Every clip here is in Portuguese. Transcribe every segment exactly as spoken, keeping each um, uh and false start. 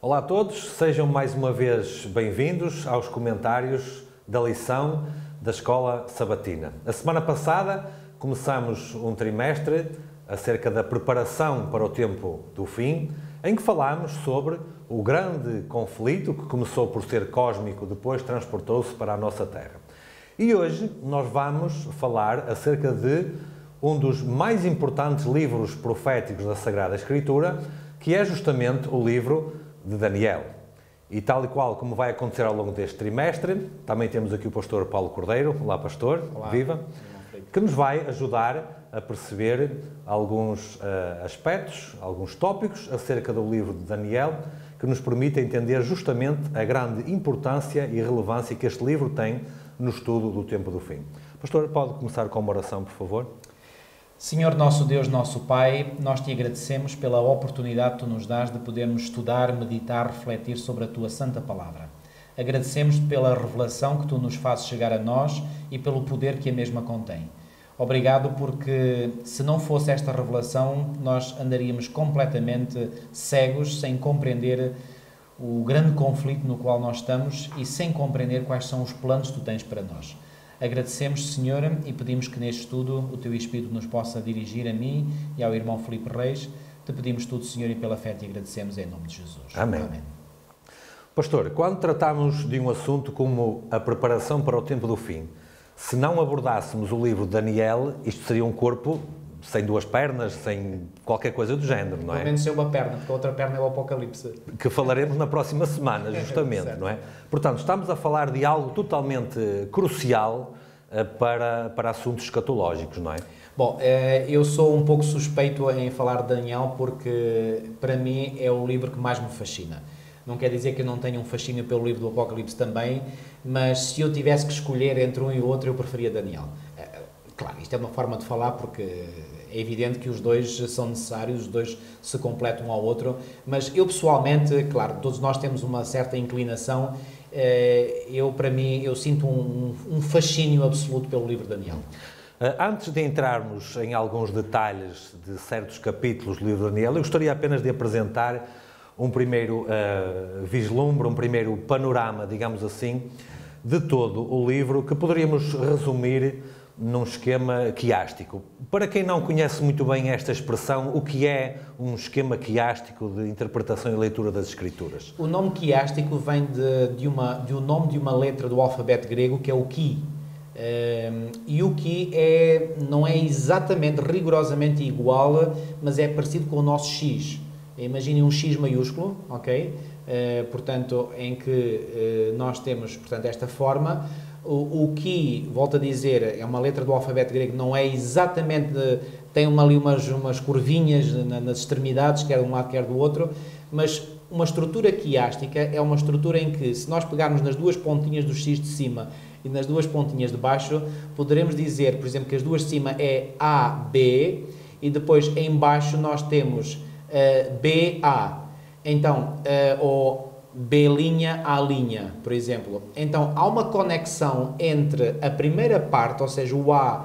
Olá a todos, sejam mais uma vez bem-vindos aos comentários da lição da Escola Sabatina. A semana passada começamos um trimestre acerca da preparação para o tempo do fim, em que falámos sobre o grande conflito que começou por ser cósmico, depois transportou-se para a nossa Terra. E hoje nós vamos falar acerca de um dos mais importantes livros proféticos da Sagrada Escritura, que é justamente o livro de Daniel. E tal e qual como vai acontecer ao longo deste trimestre, também temos aqui o pastor Paulo Cordeiro. Olá, pastor. Olá. Viva. Que nos vai ajudar a perceber alguns uh, aspectos, alguns tópicos acerca do livro de Daniel, que nos permite entender justamente a grande importância e relevância que este livro tem no estudo do tempo do fim. Pastor, pode começar com uma oração, por favor? Senhor nosso Deus, nosso Pai, nós te agradecemos pela oportunidade que tu nos dás de podermos estudar, meditar, refletir sobre a tua santa palavra. Agradecemos-te pela revelação que tu nos fazes chegar a nós e pelo poder que a mesma contém. Obrigado porque, se não fosse esta revelação, nós andaríamos completamente cegos, sem compreender o grande conflito no qual nós estamos e sem compreender quais são os planos que tu tens para nós. Agradecemos, Senhor, e pedimos que neste estudo o Teu Espírito nos possa dirigir a mim e ao irmão Filipe Reis. Te pedimos tudo, Senhor, e pela fé te agradecemos em nome de Jesus. Amém. Amém. Pastor, quando tratamos de um assunto como a preparação para o tempo do fim, se não abordássemos o livro de Daniel, isto seria um corpo sem duas pernas, sem qualquer coisa do género, não é? Pelo menos sem uma perna, porque a outra perna é o Apocalipse. Que falaremos na próxima semana, justamente, não é? Portanto, estamos a falar de algo totalmente crucial para, para assuntos escatológicos, não é? Bom, eu sou um pouco suspeito em falar de Daniel porque, para mim, é o livro que mais me fascina. Não quer dizer que eu não tenha um fascínio pelo livro do Apocalipse também, mas se eu tivesse que escolher entre um e o outro, eu preferia Daniel. Claro, isto é uma forma de falar porque é evidente que os dois são necessários, os dois se completam um ao outro, mas eu pessoalmente, claro, todos nós temos uma certa inclinação, eu para mim, eu sinto um, um fascínio absoluto pelo livro de Daniel. Antes de entrarmos em alguns detalhes de certos capítulos do livro de Daniel, eu gostaria apenas de apresentar um primeiro uh, vislumbre, um primeiro panorama, digamos assim, de todo o livro, que poderíamos resumir num esquema quiástico. Para quem não conhece muito bem esta expressão, o que é um esquema quiástico de interpretação e leitura das Escrituras? O nome quiástico vem de, de, uma, de um nome de uma letra do alfabeto grego, que é o Ki. Um, e o Ki é, não é exatamente, rigorosamente igual, mas é parecido com o nosso X. Imaginem um X maiúsculo, ok? Uh, portanto, em que uh, nós temos, portanto, esta forma. O, o Ki, volto a dizer, é uma letra do alfabeto grego, não é exatamente, tem uma, ali umas, umas curvinhas na, nas extremidades, quer de um lado, quer do outro, mas uma estrutura quiástica é uma estrutura em que, se nós pegarmos nas duas pontinhas do X de cima e nas duas pontinhas de baixo, poderemos dizer, por exemplo, que as duas de cima é A, B, e depois em baixo nós temos uh, B, A. Então, uh, ou B', A', por exemplo. Então, há uma conexão entre a primeira parte, ou seja, o A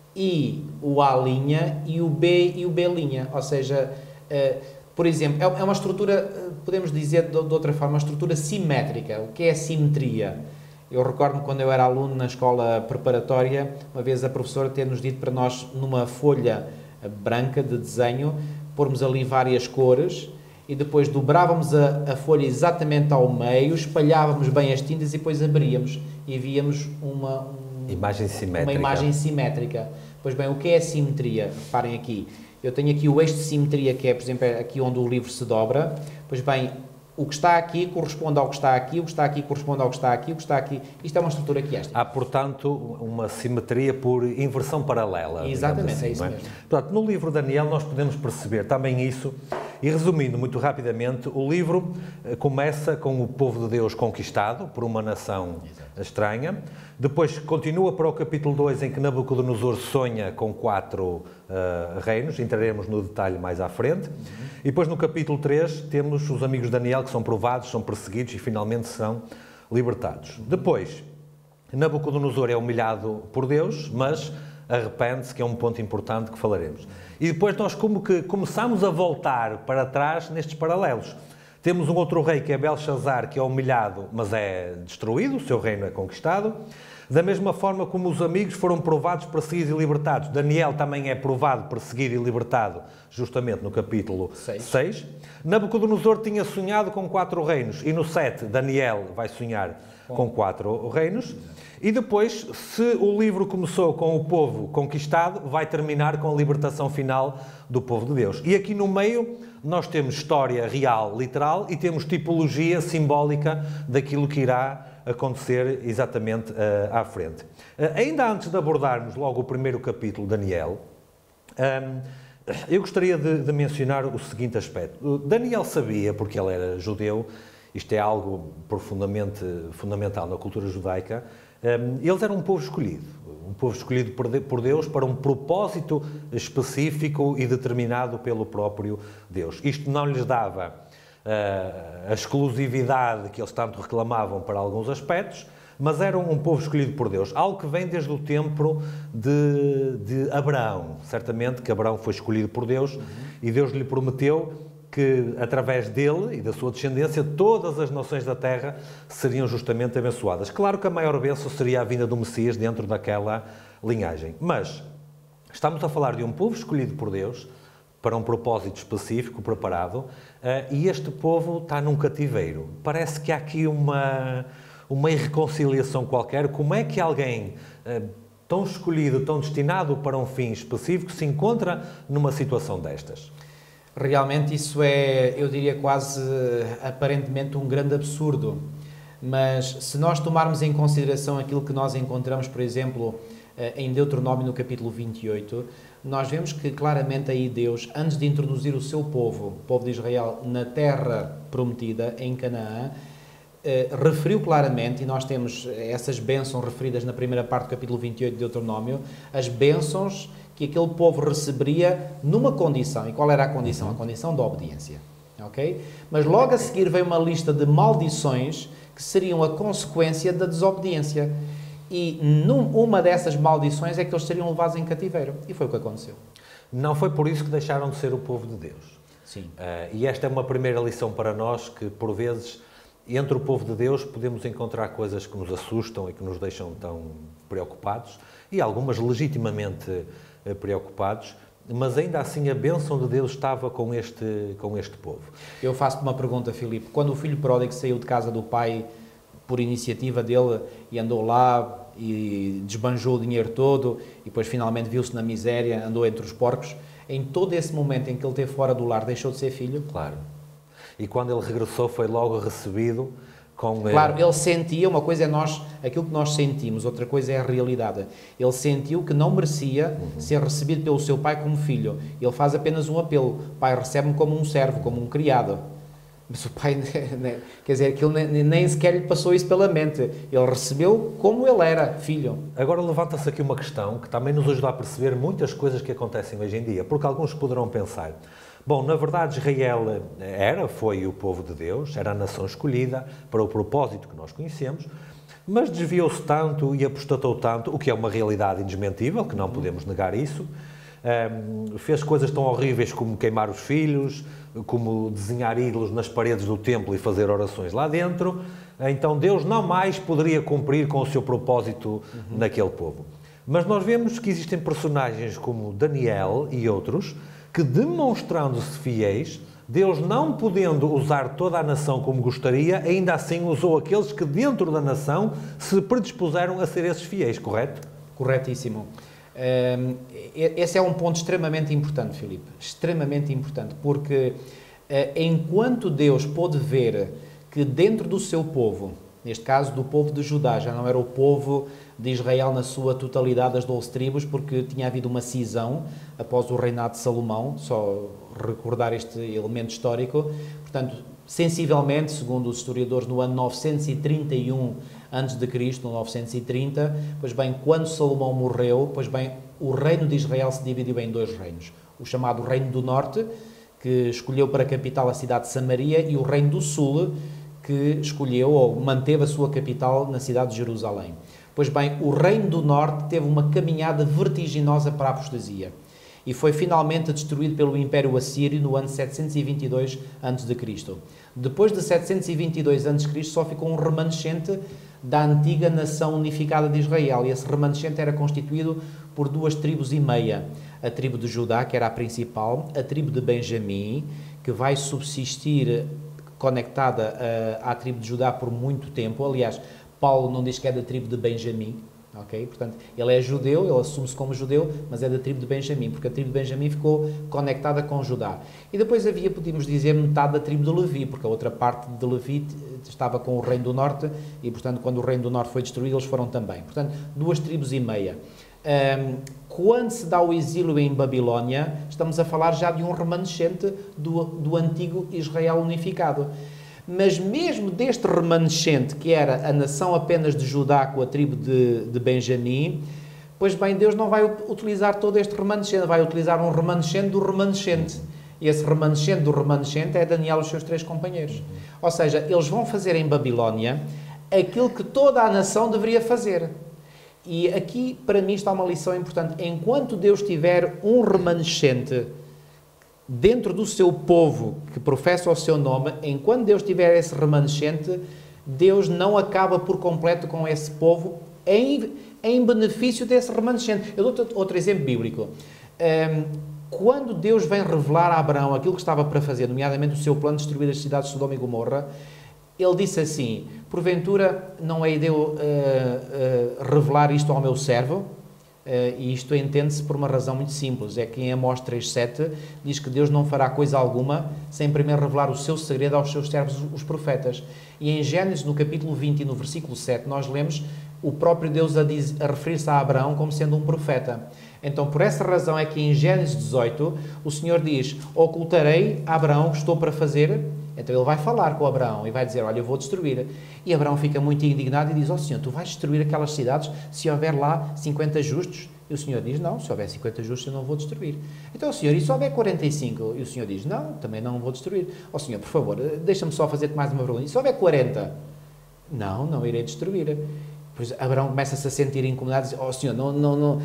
e o A' e o B e o B'. Ou seja, uh, por exemplo, é uma estrutura, podemos dizer de, de outra forma, uma estrutura simétrica. O que é a simetria? Eu recordo-me quando eu era aluno na escola preparatória, uma vez a professora ter-nos dito para nós, numa folha branca de desenho, pormos ali várias cores, e depois dobrávamos a, a folha exatamente ao meio, espalhávamos bem as tintas e depois abríamos e víamos uma, um, imagem simétrica. uma imagem simétrica. Pois bem, o que é a simetria? Reparem aqui, eu tenho aqui o eixo de simetria, que é, por exemplo, aqui onde o livro se dobra. Pois bem, o que está aqui corresponde ao que está aqui, o que está aqui corresponde ao que está aqui, o que está aqui... Isto é uma estrutura quiástica. Há, portanto, uma simetria por inversão paralela. Exatamente, assim, é isso é? mesmo. Portanto, no livro de Daniel nós podemos perceber também isso, e resumindo muito rapidamente, o livro começa com o povo de Deus conquistado por uma nação Exato. estranha, depois continua para o capítulo dois, em que Nabucodonosor sonha com quatro uh, reinos, entraremos no detalhe mais à frente, uhum. E depois no capítulo três temos os amigos de Daniel que são provados, são perseguidos e finalmente são libertados. Depois, Nabucodonosor é humilhado por Deus, mas arrepende-se, que é um ponto importante que falaremos. E depois nós como que começamos a voltar para trás nestes paralelos. Temos um outro rei que é Belshazzar, que é humilhado, mas é destruído, o seu reino é conquistado. Da mesma forma como os amigos foram provados, perseguidos e libertados. Daniel também é provado, perseguido e libertado, justamente no capítulo seis. Nabucodonosor tinha sonhado com quatro reinos, e no sete, Daniel vai sonhar com quatro reinos. E depois, se o livro começou com o povo conquistado, vai terminar com a libertação final do povo de Deus. E aqui no meio nós temos história real, literal, e temos tipologia simbólica daquilo que irá acontecer exatamente uh, à frente. Uh, ainda antes de abordarmos logo o primeiro capítulo, Daniel, um, eu gostaria de, de mencionar o seguinte aspecto. Daniel sabia, porque ele era judeu, isto é algo profundamente fundamental na cultura judaica, um, eles eram um povo escolhido, um povo escolhido por Deus para um propósito específico e determinado pelo próprio Deus. Isto não lhes dava a exclusividade que eles tanto reclamavam para alguns aspectos, mas eram um povo escolhido por Deus, algo que vem desde o tempo de, de Abraão. Certamente que Abraão foi escolhido por Deus, uhum. e Deus lhe prometeu que, através dele e da sua descendência, todas as nações da terra seriam justamente abençoadas. Claro que a maior bênção seria a vinda do Messias dentro daquela linhagem, mas estamos a falar de um povo escolhido por Deus, para um propósito específico, preparado, uh, e este povo está num cativeiro. Parece que há aqui uma, uma irreconciliação qualquer. Como é que alguém uh, tão escolhido, tão destinado para um fim específico, se encontra numa situação destas? Realmente isso é, eu diria, quase aparentemente um grande absurdo. Mas se nós tomarmos em consideração aquilo que nós encontramos, por exemplo, em Deuteronômio no capítulo vinte e oito, nós vemos que claramente aí Deus, antes de introduzir o seu povo, o povo de Israel, na terra prometida, em Canaã, eh, referiu claramente, e nós temos essas bênçãos referidas na primeira parte do capítulo vinte e oito de Deuteronômio, as bênçãos que aquele povo receberia numa condição. E qual era a condição? A condição da obediência. Okay? Mas logo a seguir vem uma lista de maldições que seriam a consequência da desobediência. E numa dessas maldições é que eles seriam levados em cativeiro. E foi o que aconteceu. Não foi por isso que deixaram de ser o povo de Deus. Sim. Uh, e esta é uma primeira lição para nós, que por vezes, entre o povo de Deus, podemos encontrar coisas que nos assustam e que nos deixam tão preocupados, e algumas legitimamente uh, preocupados, mas ainda assim a bênção de Deus estava com este, com este povo. Eu faço-te uma pergunta, Filipe. Quando o filho pródigo saiu de casa do pai por iniciativa dele e andou lá e desbanjou o dinheiro todo e depois finalmente viu-se na miséria, andou entre os porcos, em todo esse momento em que ele esteve fora do lar, deixou de ser filho? Claro. E quando ele regressou foi logo recebido com... Claro, ele sentia, uma coisa é nós, aquilo que nós sentimos, outra coisa é a realidade. Ele sentiu que não merecia uhum. ser recebido pelo seu pai como filho. Ele faz apenas um apelo: pai, recebe-me como um servo, como um criado. Mas o pai, quer dizer, aquilo nem, nem sequer lhe passou isso pela mente. Ele recebeu como ele era, filho. Agora levanta-se aqui uma questão que também nos ajuda a perceber muitas coisas que acontecem hoje em dia, porque alguns poderão pensar: bom, na verdade Israel era, foi o povo de Deus, era a nação escolhida para o propósito que nós conhecemos, mas desviou-se tanto e apostatou tanto, o que é uma realidade indesmentível, que não podemos negar isso. Um, fez coisas tão horríveis como queimar os filhos, como desenhar ídolos nas paredes do templo e fazer orações lá dentro. Então Deus não mais poderia cumprir com o seu propósito uhum. naquele povo. Mas nós vemos que existem personagens como Daniel e outros que, demonstrando-se fiéis, Deus, não podendo usar toda a nação como gostaria, ainda assim usou aqueles que dentro da nação se predispuseram a ser esses fiéis, correto? Corretíssimo. Um, esse é um ponto extremamente importante, Filipe, extremamente importante, porque uh, enquanto Deus pôde ver que dentro do seu povo, neste caso do povo de Judá, já não era o povo de Israel na sua totalidade das doze tribos, porque tinha havido uma cisão após o reinado de Salomão, só recordar este elemento histórico. Portanto, sensivelmente, segundo os historiadores, no ano novecentos e trinta e um antes de Cristo, no novecentos e trinta, pois bem, quando Salomão morreu, pois bem, o reino de Israel se dividiu em dois reinos. O chamado Reino do Norte, que escolheu para capital a cidade de Samaria, e o Reino do Sul, que escolheu ou manteve a sua capital na cidade de Jerusalém. Pois bem, o Reino do Norte teve uma caminhada vertiginosa para a apostasia e foi finalmente destruído pelo Império Assírio no ano setecentos e vinte e dois antes de Cristo. Depois de setecentos e vinte e dois antes de Cristo só ficou um remanescente da antiga nação unificada de Israel, e esse remanescente era constituído por duas tribos e meia. A tribo de Judá, que era a principal, a tribo de Benjamim, que vai subsistir conectada à, à tribo de Judá por muito tempo. Aliás, Paulo não diz que é da tribo de Benjamim, ok? Portanto, ele é judeu, ele assume-se como judeu, mas é da tribo de Benjamim, porque a tribo de Benjamim ficou conectada com Judá. E depois havia, podíamos dizer, metade da tribo de Levi, porque a outra parte de Levi estava com o reino do norte, e, portanto, quando o reino do norte foi destruído, eles foram também. Portanto, duas tribos e meia. Um, quando se dá o exílio em Babilónia, estamos a falar já de um remanescente do, do antigo Israel unificado. Mas mesmo deste remanescente, que era a nação apenas de Judá com a tribo de, de Benjamim, pois bem, Deus não vai utilizar todo este remanescente, vai utilizar um remanescente do remanescente. E esse remanescente do remanescente é Daniel e os seus três companheiros. Ou seja, eles vão fazer em Babilónia aquilo que toda a nação deveria fazer. E aqui, para mim, está uma lição importante. Enquanto Deus tiver um remanescente dentro do seu povo que professa o seu nome, enquanto Deus tiver esse remanescente, Deus não acaba por completo com esse povo em, em benefício desse remanescente. Eu dou outro exemplo bíblico. Um, quando Deus vem revelar a Abraão aquilo que estava para fazer, nomeadamente o seu plano de destruir as cidades de Sodoma e Gomorra, ele disse assim: porventura não hei de eu uh, uh, revelar isto ao meu servo? Uh, e isto entende-se por uma razão muito simples, é que em Amós três sete diz que Deus não fará coisa alguma sem primeiro revelar o seu segredo aos seus servos, os profetas. E em Gênesis, no capítulo vinte e no versículo sete, nós lemos o próprio Deus a, a referir-se a Abraão como sendo um profeta. Então, por essa razão é que em Gênesis dezoito, o Senhor diz: ocultarei a Abraão o que estou para fazer. Então ele vai falar com Abraão e vai dizer: olha, eu vou destruir. E Abraão fica muito indignado e diz: ó oh, Senhor, tu vais destruir aquelas cidades se houver lá cinquenta justos? E o Senhor diz: não, se houver cinquenta justos eu não vou destruir. Então o Senhor: e se houver quarenta e cinco? E o Senhor diz: não, também não vou destruir. Ó oh, Senhor, por favor, deixa-me só fazer-te mais uma pergunta. E se houver quarenta? Não, não irei destruir. Pois Abraão começa-se a sentir incomodado e diz: ó oh, Senhor, não, não, não,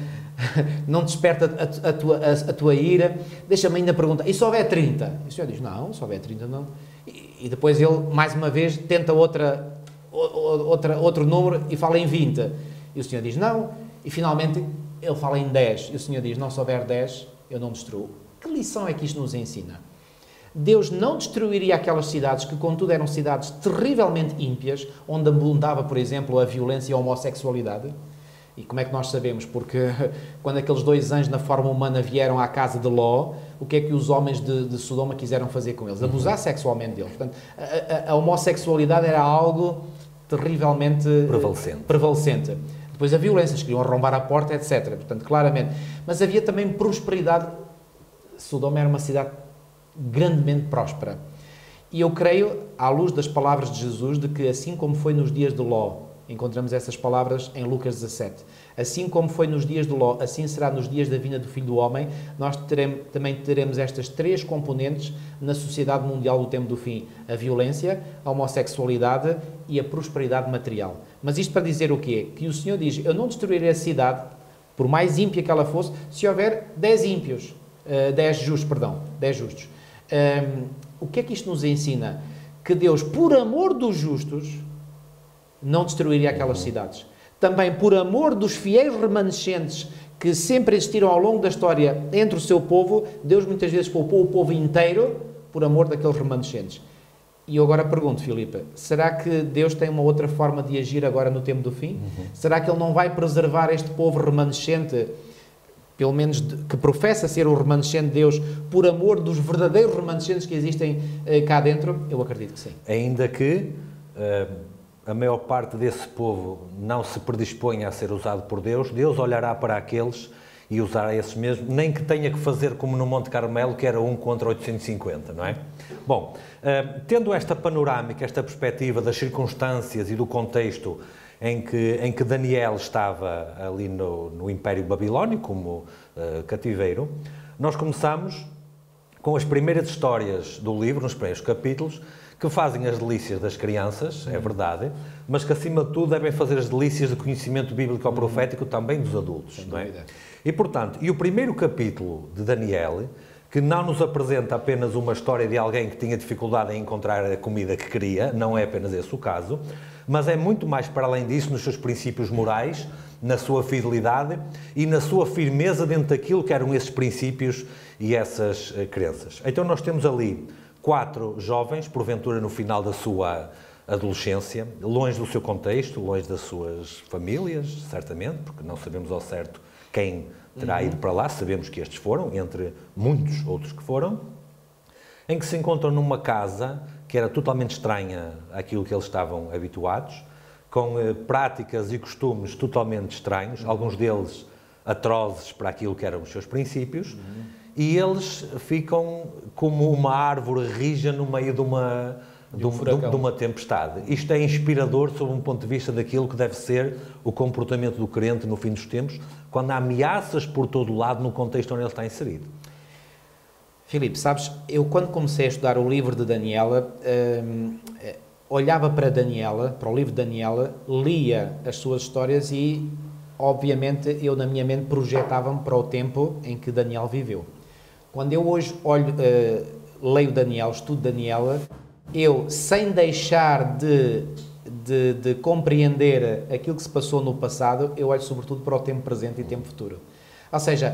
não desperta a, a, tua, a, a tua ira, deixa-me ainda perguntar: e se houver trinta? E o Senhor diz: não, se houver trinta não. E, e depois ele, mais uma vez, tenta outra, outra, outro número e fala em vinte. E o Senhor diz: não. E finalmente ele fala em dez. E o Senhor diz: não, se houver dez, eu não destruo. Que lição é que isto nos ensina? Deus não destruiria aquelas cidades que, contudo, eram cidades terrivelmente ímpias, onde abundava, por exemplo, a violência e a homossexualidade. E como é que nós sabemos? Porque quando aqueles dois anjos na forma humana vieram à casa de Ló, o que é que os homens de, de Sodoma quiseram fazer com eles? Abusar sexualmente deles. Portanto, a, a, a homossexualidade era algo terrivelmente prevalecente. prevalecente. Depois a violência, eles queriam arrombar a porta, etcétera. Portanto, claramente. Mas havia também prosperidade. Sodoma era uma cidade grandemente próspera. E eu creio, à luz das palavras de Jesus, de que assim como foi nos dias de Ló, encontramos essas palavras em Lucas dezassete, assim como foi nos dias de Ló, assim será nos dias da vinda do Filho do Homem, nós teremos, também teremos estas três componentes na sociedade mundial do tempo do fim: a violência, a homossexualidade e a prosperidade material. Mas isto para dizer o quê? Que o Senhor diz: eu não destruirei a cidade, por mais ímpia que ela fosse, se houver dez ímpios, uh, dez justos, perdão, dez justos. Um, o que é que isto nos ensina? Que Deus, por amor dos justos, não destruiria aquelas cidades. Também por amor dos fiéis remanescentes que sempre existiram ao longo da história entre o seu povo, Deus muitas vezes poupou o povo inteiro por amor daqueles remanescentes. E eu agora pergunto, Filipe, será que Deus tem uma outra forma de agir agora no tempo do fim? Uhum. Será que Ele não vai preservar este povo remanescente, pelo menos de, que professa ser o remanescente de Deus, por amor dos verdadeiros remanescentes que existem eh, cá dentro? Eu acredito que sim. Ainda que uh, a maior parte desse povo não se predisponha a ser usado por Deus, Deus olhará para aqueles e usará esses mesmos, nem que tenha que fazer como no Monte Carmelo, que era um contra oitocentos e cinquenta, não é? Bom, uh, tendo esta panorâmica, esta perspectiva das circunstâncias e do contexto em que, em que Daniel estava ali no, no Império Babilónico, como uh, cativeiro, nós começamos com as primeiras histórias do livro, nos primeiros capítulos, que fazem as delícias das crianças, é verdade, mas que acima de tudo devem fazer as delícias de conhecimento bíblico ou profético também dos adultos, não é? E portanto, e o primeiro capítulo de Daniel que não nos apresenta apenas uma história de alguém que tinha dificuldade em encontrar a comida que queria, não é apenas esse o caso, mas é muito mais para além disso nos seus princípios morais, na sua fidelidade e na sua firmeza dentro daquilo que eram esses princípios e essas uh, crenças. Então nós temos ali quatro jovens, porventura no final da sua adolescência, longe do seu contexto, longe das suas famílias, certamente, porque não sabemos ao certo quem terá uhum. ido para lá, sabemos que estes foram, entre muitos outros que foram, em que se encontram numa casa que era totalmente estranha àquilo que eles estavam habituados, com eh, práticas e costumes totalmente estranhos, uhum. alguns deles atrozes para aquilo que eram os seus princípios, uhum. e eles ficam como uma árvore rija no meio de uma, de, um, de, de uma tempestade. Isto é inspirador sob um ponto de vista daquilo que deve ser o comportamento do crente no fim dos tempos, quando há ameaças por todo o lado no contexto onde ele está inserido. Filipe, sabes, eu quando comecei a estudar o livro de Daniela, hum, olhava para Daniela, para o livro de Daniela, lia as suas histórias e, obviamente, eu na minha mente projetava-me para o tempo em que Daniel viveu. Quando eu hoje olho, uh, leio Daniel, estudo Daniela, eu, sem deixar de, de, de compreender aquilo que se passou no passado, eu olho sobretudo para o tempo presente e tempo futuro. Ou seja,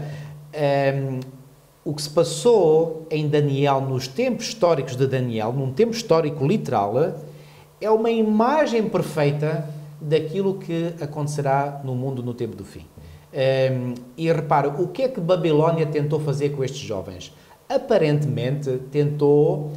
um, o que se passou em Daniel, nos tempos históricos de Daniel, num tempo histórico literal, é uma imagem perfeita daquilo que acontecerá no mundo no tempo do fim. Um, e repara, o que é que Babilónia tentou fazer com estes jovens? Aparentemente tentou...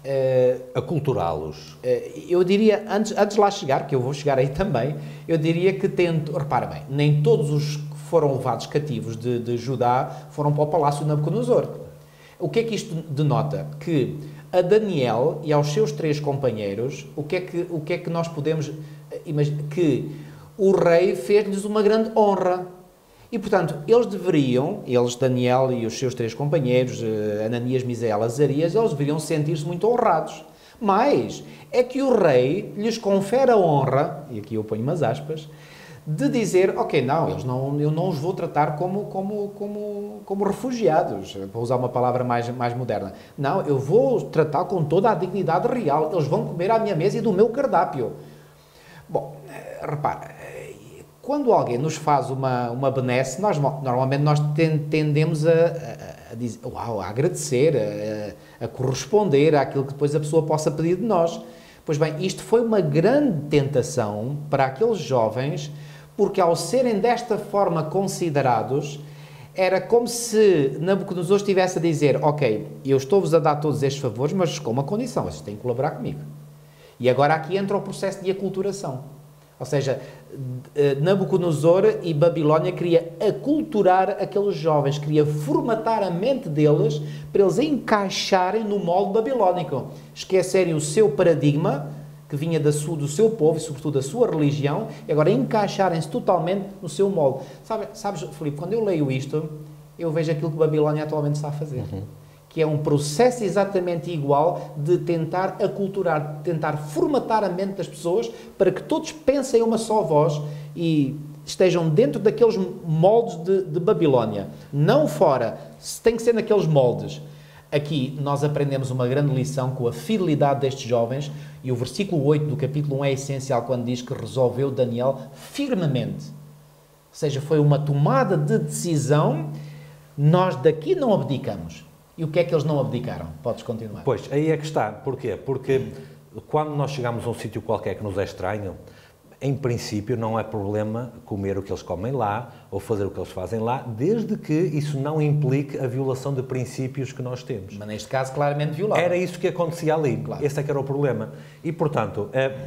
Uh, aculturá-los. Uh, eu diria, antes, antes de lá chegar, que eu vou chegar aí também, eu diria que tentou... Repara bem, nem todos os que foram levados cativos de, de Judá foram para o palácio de Nabucodonosor. O que é que isto denota? Que a Daniel e aos seus três companheiros, o que é que, o que, é que nós podemos imaginar? Que o rei fez-lhes uma grande honra. E, portanto, eles deveriam, eles, Daniel e os seus três companheiros, Ananias, Misael, Azarias, eles deveriam sentir-se muito honrados. Mas é que o rei lhes confere a honra, e aqui eu ponho umas aspas, de dizer, ok, não, eles não, eu não os vou tratar como, como, como, como refugiados, para usar uma palavra mais, mais moderna. Não, eu vou tratar com toda a dignidade real, eles vão comer à minha mesa e do meu cardápio. Bom, repara, quando alguém nos faz uma, uma benesse, nós, normalmente nós tendemos a, a, a, dizer, uau, a agradecer, a, a corresponder àquilo que depois a pessoa possa pedir de nós. Pois bem, isto foi uma grande tentação para aqueles jovens, porque ao serem desta forma considerados, era como se Nabucodonosor estivesse a dizer, ok, eu estou-vos a dar todos estes favores, mas com uma condição, vocês têm que colaborar comigo. E agora aqui entra o processo de aculturação. Ou seja, Nabucodonosor e Babilónia queria aculturar aqueles jovens, queria formatar a mente deles para eles encaixarem no molde babilónico, esquecerem o seu paradigma, que vinha da sua, do seu povo e sobretudo da sua religião, e agora encaixarem-se totalmente no seu molde. Sabe, sabes, Filipe, quando eu leio isto, eu vejo aquilo que Babilónia atualmente está a fazer. Uhum. Que é um processo exatamente igual de tentar aculturar, de tentar formatar a mente das pessoas para que todos pensem uma só voz e estejam dentro daqueles moldes de, de Babilónia. Não fora, tem que ser naqueles moldes. Aqui nós aprendemos uma grande lição com a fidelidade destes jovens e o versículo oito do capítulo um é essencial quando diz que resolveu Daniel firmemente. Ou seja, foi uma tomada de decisão, nós daqui não abdicamos. E o que é que eles não abdicaram? Podes continuar. Pois, aí é que está. Porquê? Porque quando nós chegamos a um sítio qualquer que nos é estranho, em princípio não é problema comer o que eles comem lá ou fazer o que eles fazem lá, desde que isso não implique a violação de princípios que nós temos. Mas neste caso claramente violado. Era isso que acontecia ali. Claro. Esse é que era o problema. E, portanto,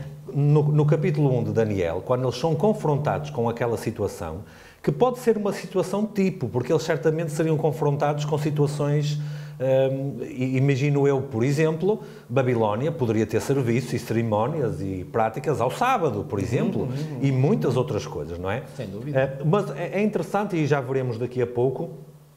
no, no capítulo um de Daniel, quando eles são confrontados com aquela situação, que pode ser uma situação tipo, porque eles certamente seriam confrontados com situações... Um, imagino eu, por exemplo, Babilónia poderia ter serviços e cerimónias e práticas ao sábado, por exemplo, uhum, uhum. e muitas outras coisas, não é? Sem dúvida. Uh, mas é interessante, e já veremos daqui a pouco,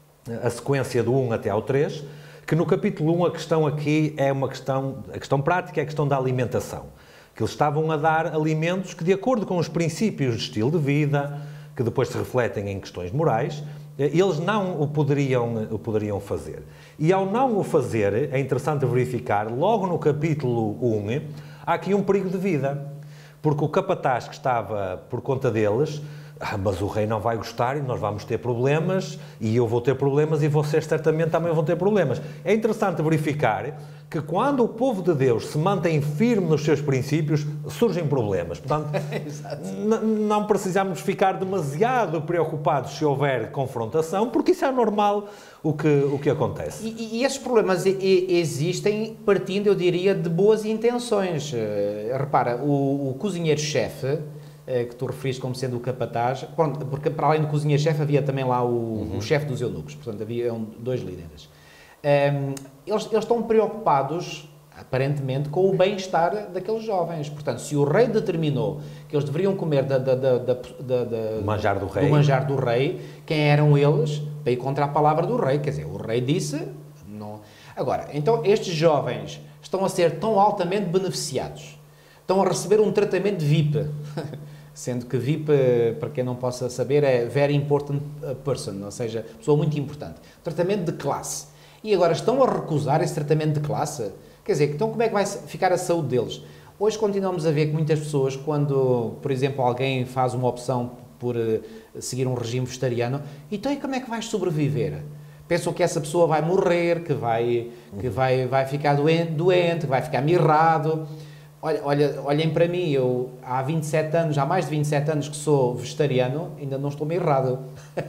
a sequência do um até ao três, que no capítulo um a questão aqui é uma questão, a questão prática é a questão da alimentação, que eles estavam a dar alimentos que, de acordo com os princípios de estilo de vida, que depois se refletem em questões morais, eles não o poderiam, o poderiam fazer. E ao não o fazer, é interessante verificar, logo no capítulo um, há aqui um perigo de vida. Porque o capataz que estava por conta deles, ah, mas o rei não vai gostar e nós vamos ter problemas, e eu vou ter problemas e vocês certamente também vão ter problemas. É interessante verificar que quando o povo de Deus se mantém firme nos seus princípios, surgem problemas. Portanto, não precisamos ficar demasiado preocupados se houver confrontação, porque isso é normal o que, o que acontece. E, e esses problemas e, e, existem partindo, eu diria, de boas intenções. Uh, repara, o, o cozinheiro-chefe, uh, que tu referiste como sendo o capataz, pronto, porque para além do cozinheiro-chefe havia também lá o, uhum. o chefe dos eunucos, portanto havia um, dois líderes. Um, eles, eles estão preocupados, aparentemente, com o bem-estar daqueles jovens. Portanto, se o rei determinou que eles deveriam comer da, da, da, da, da, da, manjar do, rei. do manjar do rei, quem eram eles para ir contra a palavra do rei? Quer dizer, o rei disse... Não. Agora, então estes jovens estão a ser tão altamente beneficiados, estão a receber um tratamento de V I P, sendo que V I P, para quem não possa saber, é Very Important Person, ou seja, pessoa muito importante. Tratamento de classe. E agora estão a recusar esse tratamento de classe? Quer dizer, então como é que vai ficar a saúde deles? Hoje continuamos a ver que muitas pessoas, quando, por exemplo, alguém faz uma opção por uh, seguir um regime vegetariano, então e como é que vais sobreviver? Pensam que essa pessoa vai morrer, que vai, que vai, vai ficar doente, doente, que vai ficar mirrado. Olha, olha, olhem para mim, eu há vinte e sete anos, há mais de vinte e sete anos que sou vegetariano, ainda não estou mirrado.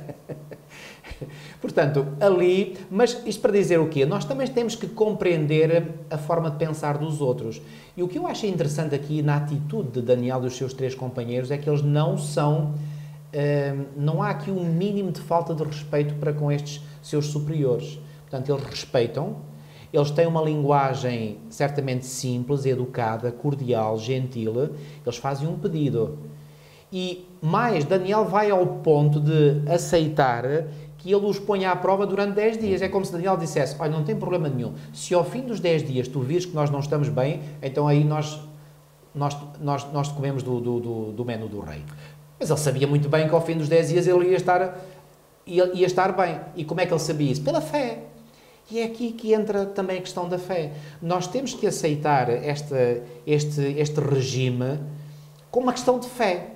Portanto, ali, mas isto para dizer o quê? Nós também temos que compreender a forma de pensar dos outros. E o que eu acho interessante aqui na atitude de Daniel e dos seus três companheiros é que eles não são, uh, não há aqui um mínimo de falta de respeito para com estes seus superiores. Portanto, eles respeitam, eles têm uma linguagem certamente simples, educada, cordial, gentil, eles fazem um pedido. E mais, Daniel vai ao ponto de aceitar que ele os ponha à prova durante dez dias. É como se Daniel dissesse, olha, não tem problema nenhum, se ao fim dos dez dias tu vires que nós não estamos bem, então aí nós, nós, nós, nós comemos do, do, do, do menu do rei. Mas ele sabia muito bem que ao fim dos dez dias ele ia estar, ia, ia estar bem. E como é que ele sabia isso? Pela fé. E é aqui que entra também a questão da fé. Nós temos que aceitar esta, este, este regime como uma questão de fé.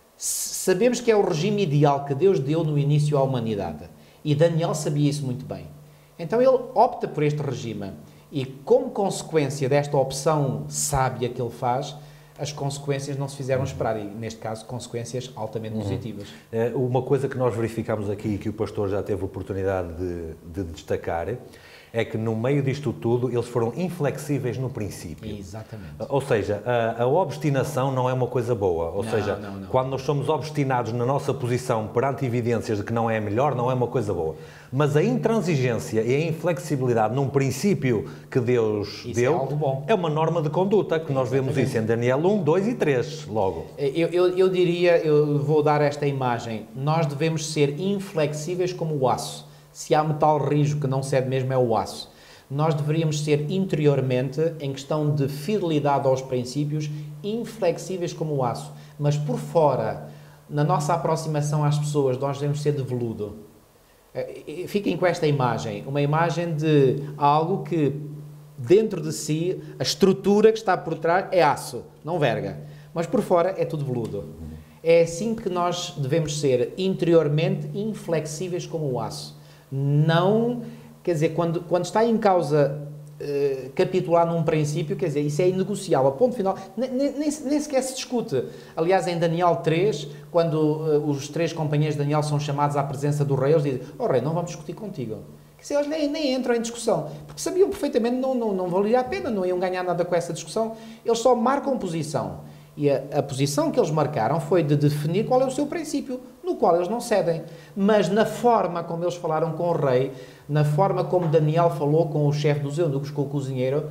Sabemos que é o regime ideal que Deus deu no início à humanidade. E Daniel sabia isso muito bem. Então ele opta por este regime. E como consequência desta opção sábia que ele faz, as consequências não se fizeram esperar. E, neste caso, consequências altamente positivas. Uhum. Uma coisa que nós verificamos aqui e que o pastor já teve oportunidade de, de destacar é que no meio disto tudo eles foram inflexíveis no princípio. Exatamente. Ou seja, a, a obstinação não é uma coisa boa. Ou não, seja, não, não. quando nós somos obstinados na nossa posição perante evidências de que não é melhor, não é uma coisa boa. Mas a intransigência e a inflexibilidade num princípio que Deus isso deu é algo bom. É uma norma de conduta, que nós Exatamente. Vemos isso em Daniel um, dois e três, logo. Eu, eu, eu diria, eu vou dar esta imagem, nós devemos ser inflexíveis como o aço. Se há metal rijo que não cede mesmo é o aço. Nós deveríamos ser interiormente, em questão de fidelidade aos princípios, inflexíveis como o aço. Mas por fora, na nossa aproximação às pessoas, nós devemos ser de veludo. Fiquem com esta imagem, uma imagem de algo que dentro de si, a estrutura que está por trás é aço, não verga. Mas por fora é tudo veludo. É assim que nós devemos ser interiormente inflexíveis como o aço. Não, quer dizer, quando, quando está em causa uh, capitular num princípio, quer dizer, isso é inegociável, ponto final, nem, nem, nem sequer se discute. Aliás, em Daniel três, quando uh, os três companheiros de Daniel são chamados à presença do rei, eles dizem, oh rei, não vamos discutir contigo. Quer dizer, eles nem, nem entram em discussão, porque sabiam perfeitamente que não, não, não valia a pena, não iam ganhar nada com essa discussão, eles só marcam posição. E a, a posição que eles marcaram foi de definir qual é o seu princípio, no qual eles não cedem. Mas na forma como eles falaram com o rei, na forma como Daniel falou com o chefe dos eunucos, com o cozinheiro,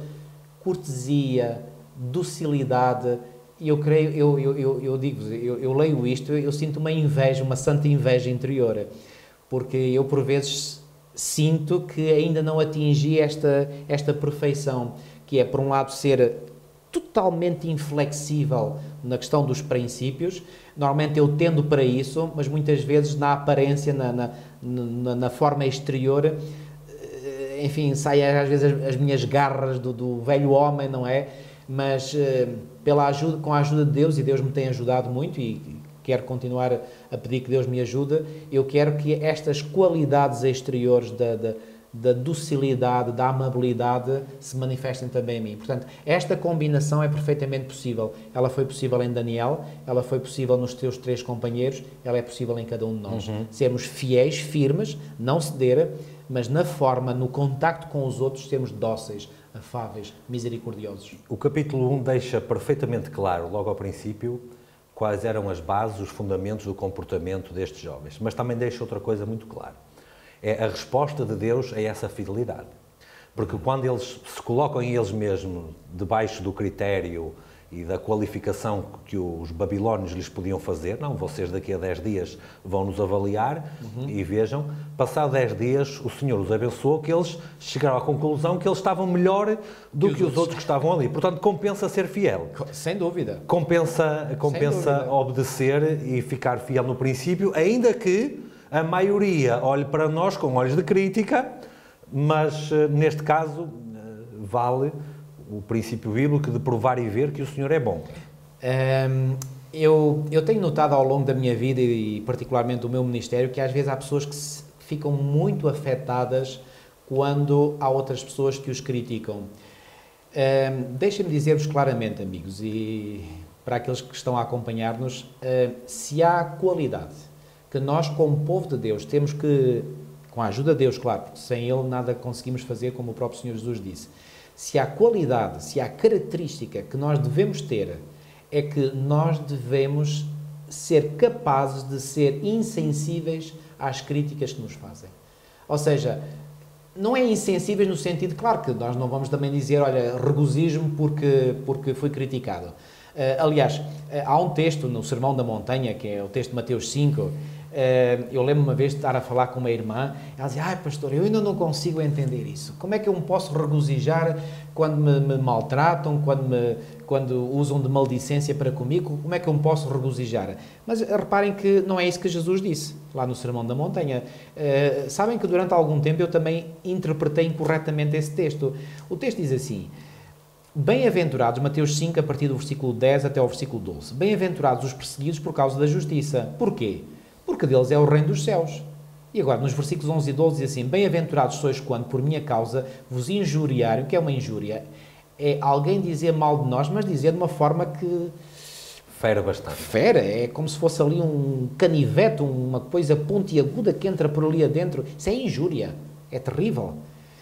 cortesia, docilidade, e eu creio, eu, eu, eu, eu digo-vos, eu, eu leio isto, eu sinto uma inveja, uma santa inveja interior, porque eu por vezes sinto que ainda não atingi esta, esta perfeição, que é por um lado ser totalmente inflexível na questão dos princípios, Normalmente eu tendo para isso, mas muitas vezes na aparência, na, na, na, na forma exterior, enfim, saem às vezes as, as minhas garras do, do velho homem, não é? Mas pela ajuda, com a ajuda de Deus, e Deus me tem ajudado muito e quero continuar a pedir que Deus me ajude, eu quero que estas qualidades exteriores da, da, da docilidade, da amabilidade se manifestem também em mim. Portanto, esta combinação é perfeitamente possível. Ela foi possível em Daniel, ela foi possível nos teus três companheiros, ela é possível em cada um de nós. Uhum. Sermos fiéis, firmes, não ceder, mas na forma, no contacto com os outros, sermos dóceis, afáveis, misericordiosos. O capítulo um deixa perfeitamente claro, logo ao princípio, quais eram as bases, os fundamentos do comportamento destes jovens. Mas também deixa outra coisa muito clara. É a resposta de Deus a essa fidelidade. Porque quando eles se colocam em eles mesmos debaixo do critério e da qualificação que os babilónios lhes podiam fazer, não, vocês daqui a dez dias vão nos avaliar, uhum. e vejam, passado dez dias o Senhor os abençoou, que eles chegaram à conclusão que eles estavam melhor do que, que os, os outros que estavam ali. Portanto, compensa ser fiel. Sem dúvida. Compensa, compensa Sem dúvida. obedecer e ficar fiel no princípio, ainda que a maioria olhe para nós com olhos de crítica, mas neste caso vale o princípio bíblico de provar e ver que o Senhor é bom. Um, eu, eu tenho notado ao longo da minha vida e particularmente do meu ministério que às vezes há pessoas que se, ficam muito afetadas quando há outras pessoas que os criticam. Um, Deixem-me dizer-vos claramente, amigos, e para aqueles que estão a acompanhar-nos, uh, se há qualidade que nós, como povo de Deus, temos que, com a ajuda de Deus, claro, porque sem Ele nada conseguimos fazer, como o próprio Senhor Jesus disse, se há qualidade, se há característica que nós devemos ter, é que nós devemos ser capazes de ser insensíveis às críticas que nos fazem. Ou seja, não é insensíveis no sentido, claro que nós não vamos também dizer, olha, regozijo-me porque, porque fui criticado. Uh, aliás, uh, há um texto no Sermão da Montanha, que é o texto de Mateus cinco, eu lembro uma vez de estar a falar com uma irmã, ela dizia, ai pastor, eu ainda não consigo entender isso, como é que eu me posso regozijar quando me, me maltratam, quando, me, quando usam de maldicência para comigo, como é que eu me posso regozijar? Mas reparem que não é isso que Jesus disse, lá no Sermão da Montanha. Uh, sabem que durante algum tempo eu também interpretei incorretamente esse texto. O texto diz assim, bem-aventurados, Mateus cinco, a partir do versículo dez até ao versículo doze, bem-aventurados os perseguidos por causa da justiça. Porquê? Porque deles é o reino dos céus. E agora, nos versículos onze e doze, diz assim, bem-aventurados sois quando, por minha causa, vos injuriarem. O que é uma injúria? É alguém dizer mal de nós, mas dizer de uma forma que... Fere bastante. Fere, é como se fosse ali um canivete, uma coisa pontiaguda que entra por ali adentro. Isso é injúria. É terrível.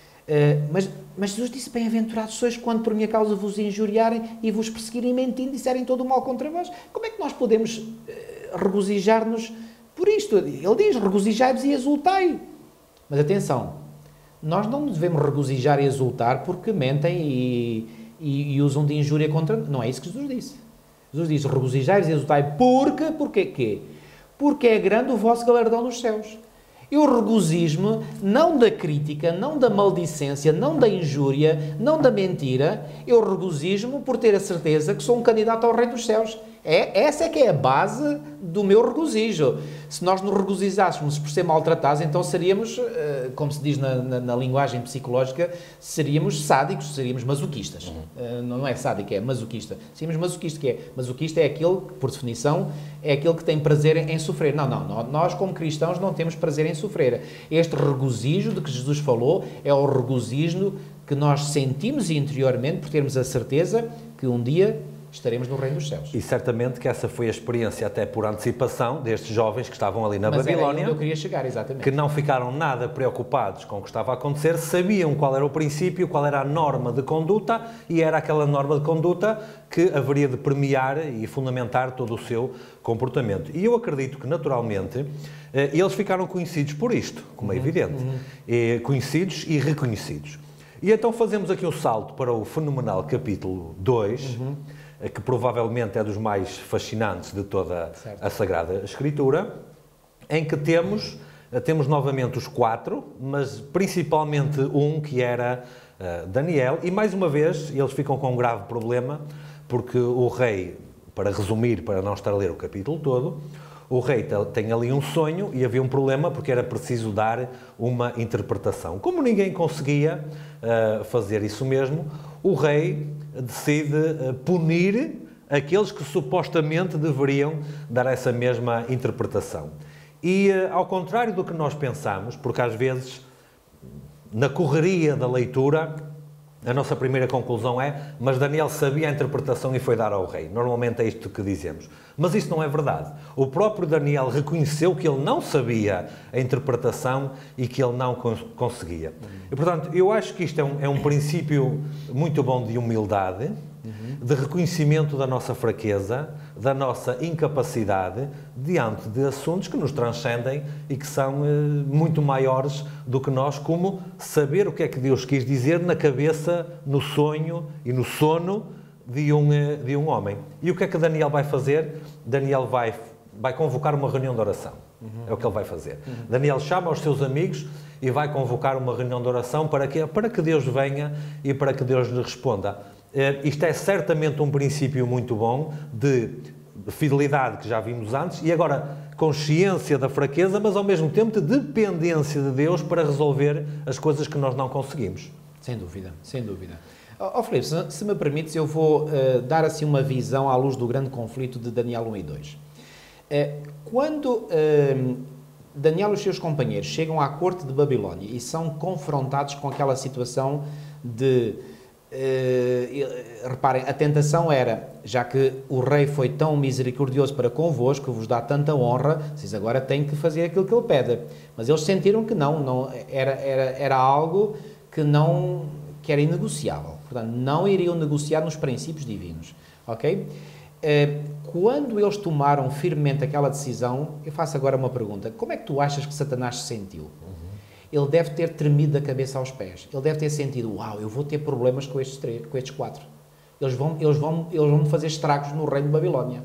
Uh, mas, mas Jesus disse, bem-aventurados sois quando, por minha causa, vos injuriarem e vos perseguirem mentindo, disserem todo o mal contra vós. Como é que nós podemos uh, regozijar-nos por isto? Ele diz, regozijai-vos e exultai. Mas atenção, nós não nos devemos regozijar e exultar porque mentem e, e, e usam de injúria contra... Não é isso que Jesus disse. Jesus diz, regozijai-vos e exultai porque... Porque quê? Porque é grande o vosso galardão nos céus. Eu regozijo-me não da crítica, não da maldicência, não da injúria, não da mentira. Eu regozijo-me por ter a certeza que sou um candidato ao reino dos céus. É, essa é que é a base do meu regozijo. Se nós nos regozijássemos por ser maltratados, então seríamos, como se diz na, na, na linguagem psicológica, seríamos sádicos, seríamos masoquistas. Uhum. Não é sádico, é masoquista. Seríamos masoquista, que é masoquista é aquele que, por definição, é aquele que tem prazer em sofrer. Não, não, nós como cristãos não temos prazer em sofrer. Este regozijo de que Jesus falou é o regozijo que nós sentimos interiormente por termos a certeza que um dia estaremos no reino dos céus. E certamente que essa foi a experiência, até por antecipação, destes jovens que estavam ali na Mas Babilónia. Era onde eu queria chegar, exatamente. Que não ficaram nada preocupados com o que estava a acontecer, sabiam qual era o princípio, qual era a norma de conduta, e era aquela norma de conduta que haveria de premiar e fundamentar todo o seu comportamento. E eu acredito que, naturalmente, eles ficaram conhecidos por isto, como é evidente. Uhum. E, conhecidos e reconhecidos. E então fazemos aqui um salto para o fenomenal capítulo dois, uhum. que provavelmente é dos mais fascinantes de toda certo. a Sagrada Escritura, em que temos, temos novamente os quatro, mas principalmente um que era uh, Daniel, e mais uma vez eles ficam com um grave problema, porque o rei para resumir, para não estar a ler o capítulo todo, o rei tem ali um sonho e havia um problema porque era preciso dar uma interpretação. Como ninguém conseguia uh, fazer isso mesmo, o rei decide uh, punir aqueles que supostamente deveriam dar essa mesma interpretação. E, uh, ao contrário do que nós pensamos, porque às vezes, na correria da leitura, a nossa primeira conclusão é, mas Daniel sabia a interpretação e foi dar ao rei. Normalmente é isto que dizemos. Mas isso não é verdade. O próprio Daniel reconheceu que ele não sabia a interpretação e que ele não cons conseguia. Uhum. E, portanto, eu acho que isto é um, é um princípio muito bom de humildade, uhum. de reconhecimento da nossa fraqueza, da nossa incapacidade diante de assuntos que nos transcendem e que são eh, muito maiores do que nós, como saber o que é que Deus quis dizer na cabeça, no sonho e no sono de um, de um homem. E o que é que Daniel vai fazer? Daniel vai, vai convocar uma reunião de oração. Uhum. É o que ele vai fazer. Uhum. Daniel chama os seus amigos e vai convocar uma reunião de oração para que, para que Deus venha e para que Deus lhe responda. Uh, isto é certamente um princípio muito bom de fidelidade que já vimos antes e agora consciência da fraqueza, mas ao mesmo tempo de dependência de Deus para resolver as coisas que nós não conseguimos. Sem dúvida, sem dúvida. Ó oh, Filipe, se, se me permites, eu vou uh, dar assim uma visão à luz do grande conflito de Daniel um e dois. Uh, quando uh, Daniel e os seus companheiros chegam à corte de Babilónia e são confrontados com aquela situação de... Uh, reparem, a tentação era, já que o rei foi tão misericordioso para convosco, vos dá tanta honra, vocês agora têm que fazer aquilo que ele pede. Mas eles sentiram que não, não era, era, era algo que, não, que era inegociável. Portanto, não iriam negociar nos princípios divinos. Ok? Uh, quando eles tomaram firmemente aquela decisão, eu faço agora uma pergunta. Como é que tu achas que Satanás se sentiu? Ele deve ter tremido da cabeça aos pés. Ele deve ter sentido, uau, eu vou ter problemas com estes, três, com estes quatro. Eles vão, eles, vão, eles vão fazer estragos no reino de Babilónia.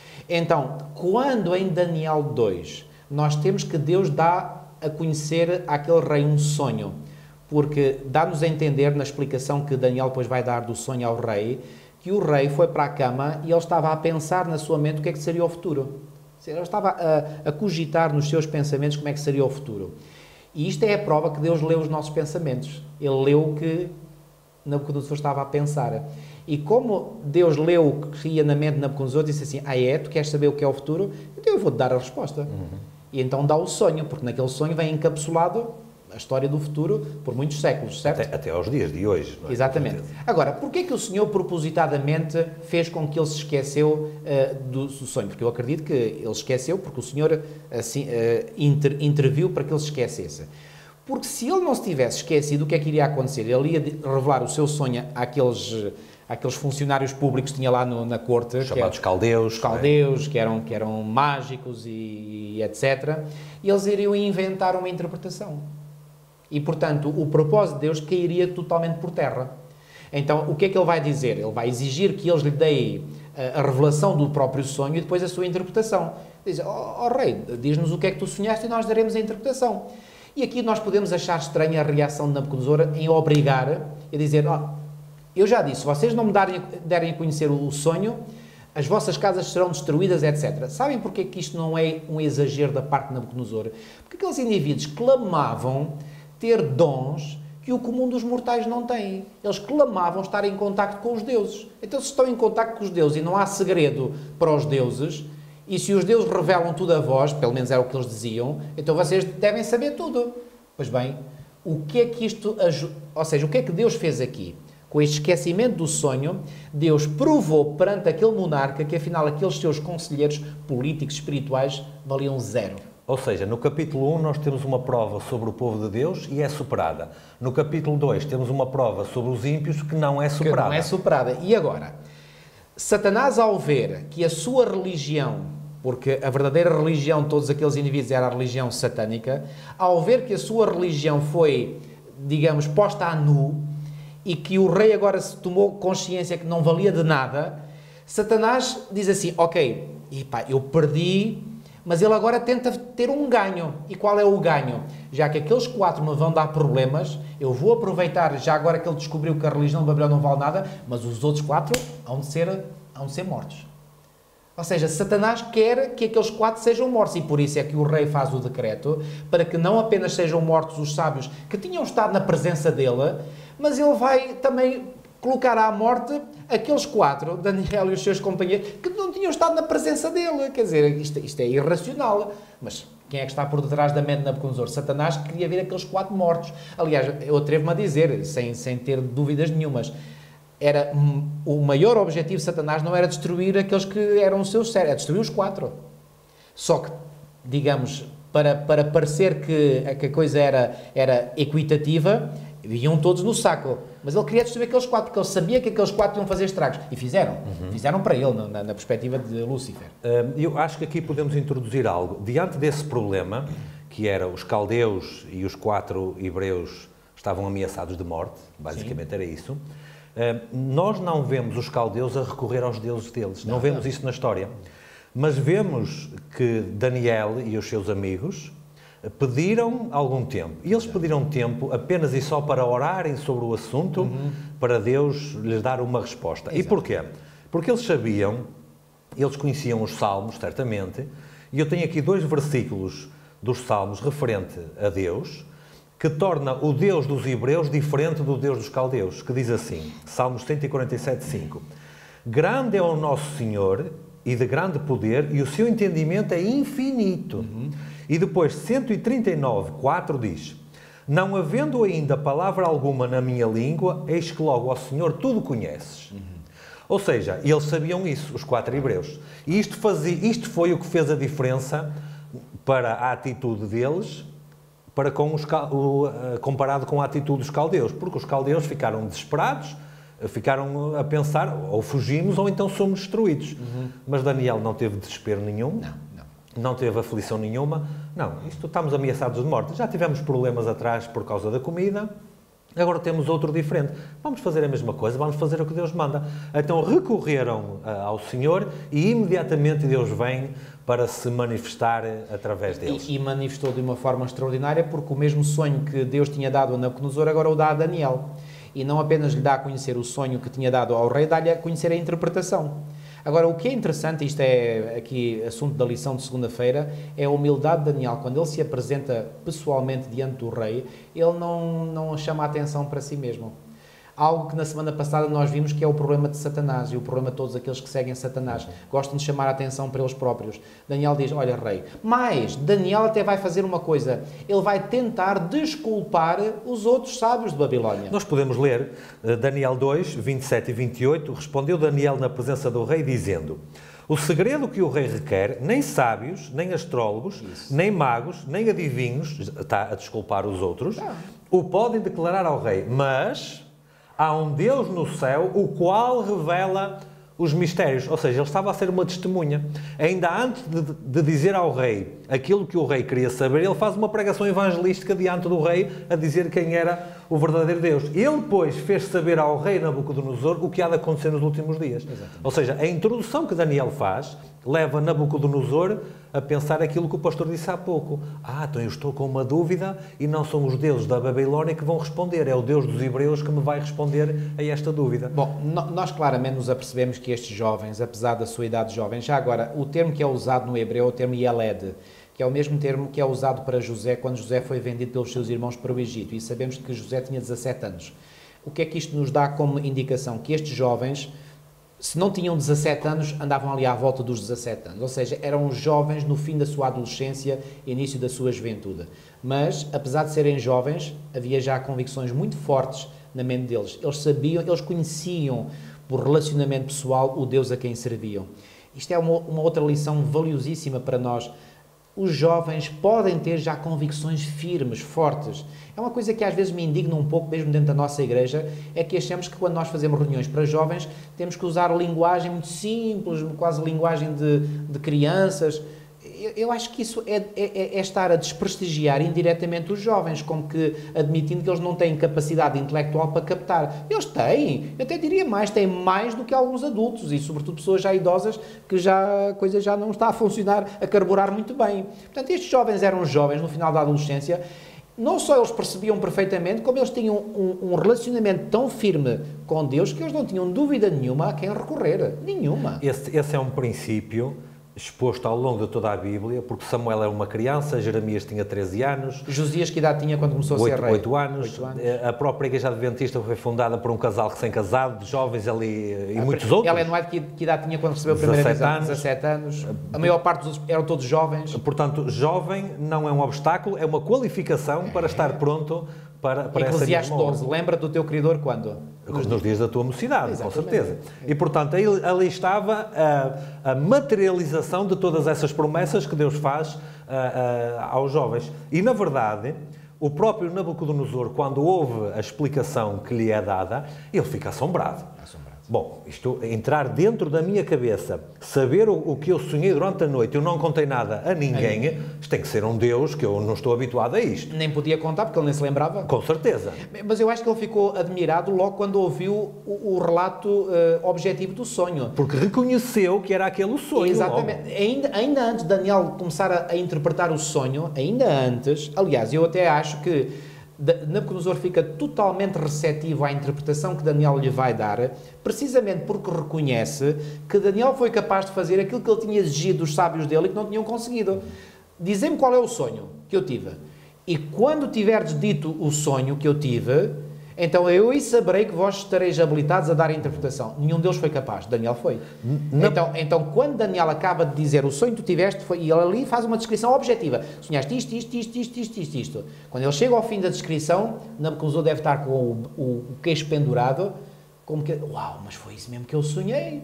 Então, quando em Daniel dois, nós temos que Deus dá a conhecer àquele rei um sonho, porque dá-nos a entender na explicação que Daniel depois vai dar do sonho ao rei, que o rei foi para a cama e ele estava a pensar na sua mente o que é que seria o futuro. Ele estava a, a cogitar nos seus pensamentos como é que seria o futuro. E isto é a prova que Deus leu os nossos pensamentos. Ele leu o que Nabucodonosor estava a pensar. E como Deus leu o que ia na mente de Nabucodonosor, disse assim, ah é, tu queres saber o que é o futuro? Então eu vou-te dar a resposta. Uhum. E então dá o sonho, porque naquele sonho vem encapsulado a história do futuro por muitos séculos, certo? Até, até aos dias de hoje. Não é? Exatamente. Agora, porquê que o Senhor propositadamente fez com que ele se esqueceu uh, do, do sonho? Porque eu acredito que ele esqueceu, porque o Senhor assim, uh, inter, interviu para que ele se esquecesse. Porque se ele não se tivesse esquecido, o que é que iria acontecer? Ele ia revelar o seu sonho àqueles, àqueles funcionários públicos que tinha lá no, na corte. Chamados caldeus. Os caldeus, é? que, eram, que eram mágicos e, e etcétera. E eles iriam inventar uma interpretação. E, portanto, o propósito de Deus cairia totalmente por terra. Então, o que é que ele vai dizer? Ele vai exigir que eles lhe deem a, a revelação do próprio sonho e depois a sua interpretação. Diz, ó oh, oh, rei, diz-nos o que é que tu sonhaste e nós daremos a interpretação. E aqui nós podemos achar estranha a reação de Nabucodonosor em obrigar a dizer, oh, eu já disse, se vocês não me darem, derem a conhecer o sonho, as vossas casas serão destruídas, etcétera. Sabem porque é que isto não é um exagero da parte de Nabucodonosor? Porque aqueles indivíduos clamavam ter dons que o comum dos mortais não tem. Eles clamavam estar em contacto com os deuses. Então, se estão em contacto com os deuses e não há segredo para os deuses, e se os deuses revelam tudo a vós, pelo menos era o que eles diziam, então vocês devem saber tudo. Pois bem, o que é que isto... Ou seja, o que é que Deus fez aqui? Com este esquecimento do sonho, Deus provou perante aquele monarca que, afinal, aqueles seus conselheiros políticos, espirituais, valiam zero. Ou seja, no capítulo um nós temos uma prova sobre o povo de Deus e é superada. No capítulo dois temos uma prova sobre os ímpios que não é superada. Que não é superada. E agora? Satanás, ao ver que a sua religião, porque a verdadeira religião de todos aqueles indivíduos era a religião satânica, ao ver que a sua religião foi, digamos, posta a nu e que o rei agora se tomou consciência que não valia de nada, Satanás diz assim, ok, epá, eu perdi... Mas ele agora tenta ter um ganho. E qual é o ganho? Já que aqueles quatro me vão dar problemas, eu vou aproveitar, já agora que ele descobriu que a religião de Babilão não vale nada, mas os outros quatro hão de ser, hão de ser mortos. Ou seja, Satanás quer que aqueles quatro sejam mortos e por isso é que o rei faz o decreto para que não apenas sejam mortos os sábios que tinham estado na presença dele, mas ele vai também colocar à morte aqueles quatro, Daniel e os seus companheiros, que não tinham estado na presença dele. Quer dizer, isto, isto é irracional. Mas quem é que está por detrás da mente de Nabucodonosor? Satanás que queria ver aqueles quatro mortos. Aliás, eu atrevo-me a dizer, sem, sem ter dúvidas nenhumas, era, o maior objetivo de Satanás não era destruir aqueles que eram os seus servos, era destruir os quatro. Só que, digamos, para, para parecer que, que a coisa era, era equitativa, iam todos no saco. Mas ele queria destruir aqueles quatro, porque ele sabia que aqueles quatro iam fazer estragos. E fizeram. Uhum. Fizeram para ele, na, na perspectiva de Lúcifer. Eu acho que aqui podemos introduzir algo. Diante desse problema, que era os caldeus e os quatro hebreus estavam ameaçados de morte, basicamente Sim. era isso, nós não vemos os caldeus a recorrer aos deuses deles. Não, não vemos não. isso na história. Mas vemos que Daniel e os seus amigos pediram algum tempo. E eles pediram tempo apenas e só para orarem sobre o assunto, uhum. para Deus lhes dar uma resposta. Exato. E porquê? Porque eles sabiam, eles conheciam os Salmos, certamente, e eu tenho aqui dois versículos dos Salmos referente a Deus, que torna o Deus dos hebreus diferente do Deus dos caldeus, que diz assim, Salmos cento e quarenta e sete, cinco. Grande é o nosso Senhor e de grande poder, e o seu entendimento é infinito. Uhum. E depois, cento e trinta e nove, quatro diz, não havendo ainda palavra alguma na minha língua, eis que logo, ó Senhor, tudo conheces. Uhum. Ou seja, eles sabiam isso, os quatro hebreus. E isto, fazia, isto foi o que fez a diferença para a atitude deles, para com os, comparado com a atitude dos caldeus, porque os caldeus ficaram desesperados, ficaram a pensar, ou fugimos ou então somos destruídos. Uhum. Mas Daniel não teve desespero nenhum, não, não. não teve aflição nenhuma, não, isto estamos ameaçados de morte, já tivemos problemas atrás por causa da comida, agora temos outro diferente, vamos fazer a mesma coisa, vamos fazer o que Deus manda. Então recorreram uh, ao Senhor e imediatamente Deus vem para se manifestar através deles. E, e manifestou de uma forma extraordinária, porque o mesmo sonho que Deus tinha dado a Nabucodonosor, agora o dá a Daniel. E não apenas lhe dá a conhecer o sonho que tinha dado ao rei, dá-lhe a conhecer a interpretação. Agora, o que é interessante, isto é aqui assunto da lição de segunda-feira, é a humildade de Daniel. Quando ele se apresenta pessoalmente diante do rei, ele não, não chama a atenção para si mesmo. Algo que na semana passada nós vimos que é o problema de Satanás e o problema de todos aqueles que seguem Satanás. Gostam de chamar a atenção para eles próprios. Daniel diz, olha rei, mas Daniel até vai fazer uma coisa, ele vai tentar desculpar os outros sábios de Babilónia. Nós podemos ler Daniel dois, vinte e sete e vinte e oito, respondeu Daniel na presença do rei dizendo, o segredo que o rei requer, nem sábios, nem astrólogos, Isso. nem magos, nem adivinhos, está a desculpar os outros, ah. o podem declarar ao rei, mas há um Deus no céu, o qual revela os mistérios. Ou seja, ele estava a ser uma testemunha. Ainda antes de, de dizer ao rei aquilo que o rei queria saber, ele faz uma pregação evangelística diante do rei a dizer quem era o verdadeiro Deus. Ele, pois, fez saber ao rei Nabucodonosor o que há de acontecer nos últimos dias. Exatamente. Ou seja, a introdução que Daniel faz leva Nabucodonosor a pensar aquilo que o pastor disse há pouco. Ah, então eu estou com uma dúvida e não são os deuses da Babilónia que vão responder, é o Deus dos hebreus que me vai responder a esta dúvida. Bom, nós claramente nos apercebemos que estes jovens, apesar da sua idade jovem, já agora, o termo que é usado no hebreu é o termo Yeled, que é o mesmo termo que é usado para José quando José foi vendido pelos seus irmãos para o Egito, e sabemos que José tinha dezassete anos. O que é que isto nos dá como indicação? Que estes jovens, se não tinham dezassete anos, andavam ali à volta dos dezassete anos, ou seja, eram jovens no fim da sua adolescência e início da sua juventude. Mas, apesar de serem jovens, havia já convicções muito fortes na mente deles. Eles sabiam, eles conheciam, por relacionamento pessoal, o Deus a quem serviam. Isto é uma, uma outra lição valiosíssima para nós. Os jovens podem ter já convicções firmes, fortes. É uma coisa que às vezes me indigna um pouco, mesmo dentro da nossa igreja, é que achamos que quando nós fazemos reuniões para jovens, temos que usar linguagem muito simples, quase linguagem de, de crianças. Eu, eu acho que isso é, é, é estar a desprestigiar indiretamente os jovens, como que admitindo que eles não têm capacidade intelectual para captar. Eles têm, eu até diria mais, têm mais do que alguns adultos e sobretudo pessoas já idosas que já, a coisa já não está a funcionar, a carburar muito bem. Portanto, estes jovens eram jovens no final da adolescência não só eles percebiam perfeitamente, como eles tinham um, um relacionamento tão firme com Deus que eles não tinham dúvida nenhuma a quem recorrer. Nenhuma. Esse, esse é um princípio exposto ao longo de toda a Bíblia, porque Samuel era uma criança, Jeremias tinha treze anos. Josias, que idade tinha quando começou a ser rei? oito anos. oito anos. A própria Igreja Adventista foi fundada por um casal recém-casado, de jovens ali e a muitos outros. Ellen White, que, que idade tinha quando recebeu a primeira visão? dezassete anos. A maior parte dos outros eram todos jovens. Portanto, jovem não é um obstáculo, é uma qualificação para estar pronto para, para essa Eclesiastes doze, lembra do teu Criador quando? Nos, nos dias da tua mocidade, Exatamente. Com certeza. E, portanto, aí, ali estava a, a materialização de todas essas promessas que Deus faz a, a, aos jovens. E, na verdade, o próprio Nabucodonosor, quando ouve a explicação que lhe é dada, ele fica assombrado. Assombrado. Bom, isto, entrar dentro da minha cabeça, saber o, o que eu sonhei durante a noite, eu não contei nada a ninguém, é. Isto tem que ser um Deus que eu não estou habituado a isto. Nem podia contar, porque ele nem se lembrava. Com certeza. Mas eu acho que ele ficou admirado logo quando ouviu o, o relato uh, objetivo do sonho. Porque reconheceu que era aquele o sonho. Exatamente. Ainda, ainda antes de Daniel começar a, a interpretar o sonho, ainda antes, aliás, eu até acho que Nabucodonosor fica totalmente receptivo à interpretação que Daniel lhe vai dar, precisamente porque reconhece que Daniel foi capaz de fazer aquilo que ele tinha exigido dos sábios dele e que não tinham conseguido. Dizem-me qual é o sonho que eu tive. E quando tiverdes dito o sonho que eu tive, então eu aí saberei que vós estareis habilitados a dar a interpretação. Nenhum deles foi capaz. Daniel foi. Então, então, quando Daniel acaba de dizer o sonho que tu tiveste, foi, e ele ali faz uma descrição objetiva. Sonhaste isto, isto, isto, isto, isto, isto, isto. Quando ele chega ao fim da descrição, Nabucodonosor deve estar com o, o, o queixo pendurado, como que, uau, mas foi isso mesmo que eu sonhei.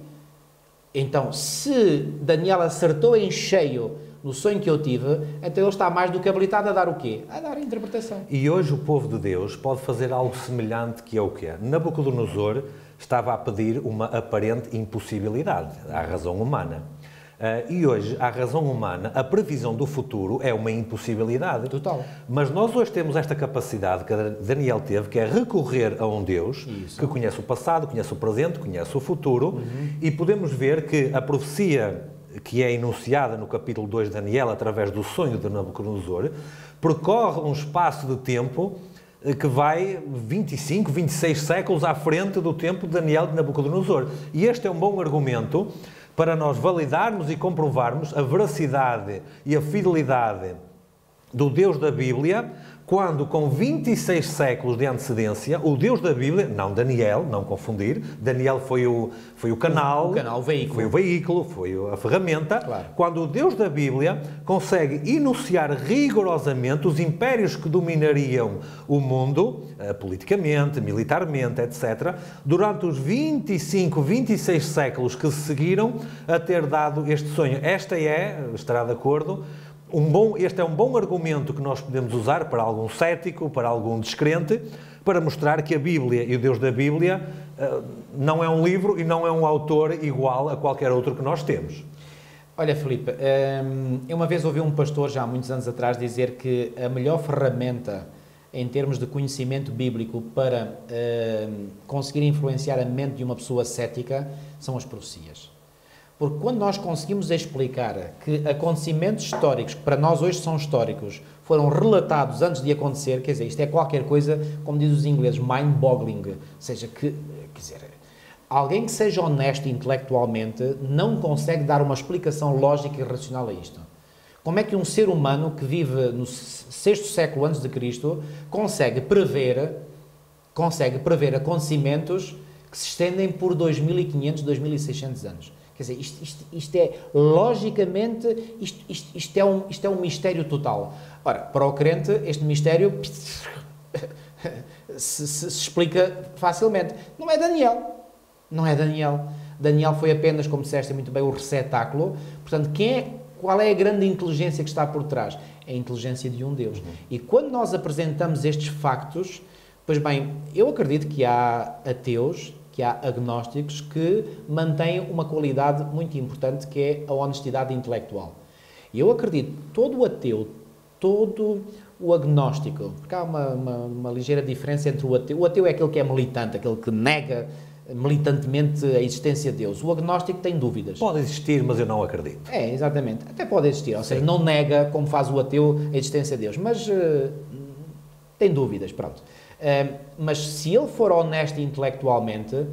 Então, se Daniel acertou em cheio no sonho que eu tive, então ele está mais do que habilitado a dar o quê? A dar a interpretação. E hoje o povo de Deus pode fazer algo semelhante, que é o quê? Nabucodonosor estava a pedir uma aparente impossibilidade à razão humana. Uh, e hoje, à razão humana, a previsão do futuro é uma impossibilidade. Total. Mas nós hoje temos esta capacidade que Daniel teve, que é recorrer a um Deus Isso. que conhece o passado, conhece o presente, conhece o futuro, uhum. e podemos ver que a profecia que é enunciada no capítulo dois de Daniel, através do sonho de Nabucodonosor, percorre um espaço de tempo que vai vinte e cinco, vinte e seis séculos à frente do tempo de Daniel de Nabucodonosor. E este é um bom argumento para nós validarmos e comprovarmos a veracidade e a fidelidade do Deus da Bíblia, quando, com vinte e seis séculos de antecedência, o Deus da Bíblia, não Daniel, não confundir, Daniel foi o, foi o canal, o canal, o veículo. foi o veículo, foi a ferramenta, claro. Quando o Deus da Bíblia consegue enunciar rigorosamente os impérios que dominariam o mundo, politicamente, militarmente, etcétera, durante os vinte e cinco, vinte e seis séculos que se seguiram a ter dado este sonho. Esta é, estará de acordo, Um bom, este é um bom argumento que nós podemos usar para algum cético, para algum descrente, para mostrar que a Bíblia e o Deus da Bíblia uh, não é um livro e não é um autor igual a qualquer outro que nós temos. Olha, Filipe, um, eu uma vez ouvi um pastor, já há muitos anos atrás, dizer que a melhor ferramenta em termos de conhecimento bíblico para uh, conseguir influenciar a mente de uma pessoa cética são as profecias. Porque quando nós conseguimos explicar que acontecimentos históricos, que para nós hoje são históricos, foram relatados antes de acontecer, quer dizer, isto é qualquer coisa, como dizem os ingleses, mind-boggling, ou seja, que, quer dizer, alguém que seja honesto intelectualmente não consegue dar uma explicação lógica e racional a isto. Como é que um ser humano que vive no sexto século antes de Cristo consegue prever, consegue prever acontecimentos que se estendem por dois mil e quinhentos, dois mil e seiscentos anos? Quer dizer, isto, isto, isto é, logicamente, isto, isto, isto, é um, isto é um mistério total. Ora, para o crente, este mistério se, se, se explica facilmente. Não é Daniel. Não é Daniel. Daniel foi apenas, como disseste muito bem, o receptáculo. Portanto, quem é, qual é a grande inteligência que está por trás? É a inteligência de um Deus. Uhum. E quando nós apresentamos estes factos, pois bem, eu acredito que há ateus, que há agnósticos que mantêm uma qualidade muito importante, que é a honestidade intelectual. E eu acredito, todo o ateu, todo o agnóstico, porque há uma, uma, uma ligeira diferença entre o ateu. O ateu é aquele que é militante, aquele que nega militantemente a existência de Deus. O agnóstico tem dúvidas. Pode existir, mas eu não acredito. É, exatamente. Até pode existir. Ou seja, não nega, como faz o ateu, a existência de Deus. Mas uh, tem dúvidas, pronto. Uh, mas se ele for honesto intelectualmente,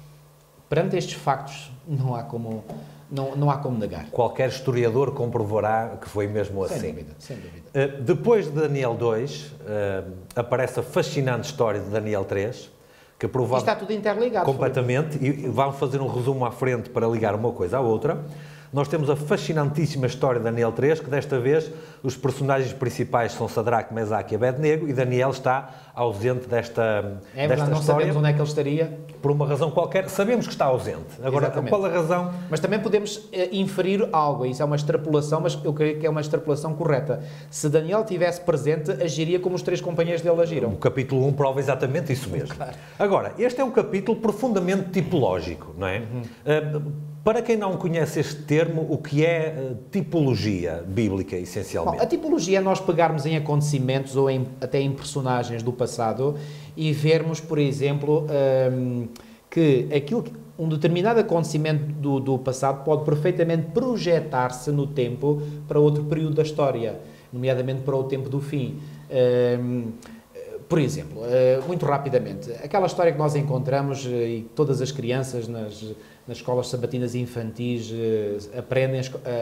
perante estes factos, não há como, não, não há como negar. Qualquer historiador comprovará que foi mesmo assim. Sem dúvida, sem dúvida. Uh, depois de Daniel dois, uh, aparece a fascinante história de Daniel três, que provavelmente... Está tudo interligado. Completamente, e vamos fazer um resumo à frente para ligar uma coisa à outra. Nós temos a fascinantíssima história de Daniel três, que desta vez os personagens principais são Sadraque, Mesaque e Abednego, e Daniel está ausente desta, é, desta não história. Sabemos onde é que ele estaria. Por uma razão qualquer, sabemos que está ausente. Agora, Exatamente. qual a razão? Mas também podemos eh, inferir algo, isso é uma extrapolação, mas eu creio que é uma extrapolação correta. Se Daniel estivesse presente, agiria como os três companheiros dele agiram. O capítulo um prova exatamente isso mesmo. Claro. Agora, este é um capítulo profundamente tipológico, não é? Uhum. Uh, Para quem não conhece este termo, o que é tipologia bíblica, essencialmente? Bom, a tipologia é nós pegarmos em acontecimentos ou em, até em personagens do passado e vermos, por exemplo, um, que aquilo que, um determinado acontecimento do, do passado pode perfeitamente projetar-se no tempo para outro período da história, nomeadamente para o tempo do fim. Um, Por exemplo, muito rapidamente, aquela história que nós encontramos e todas as crianças nas, nas escolas sabatinas infantis aprendem,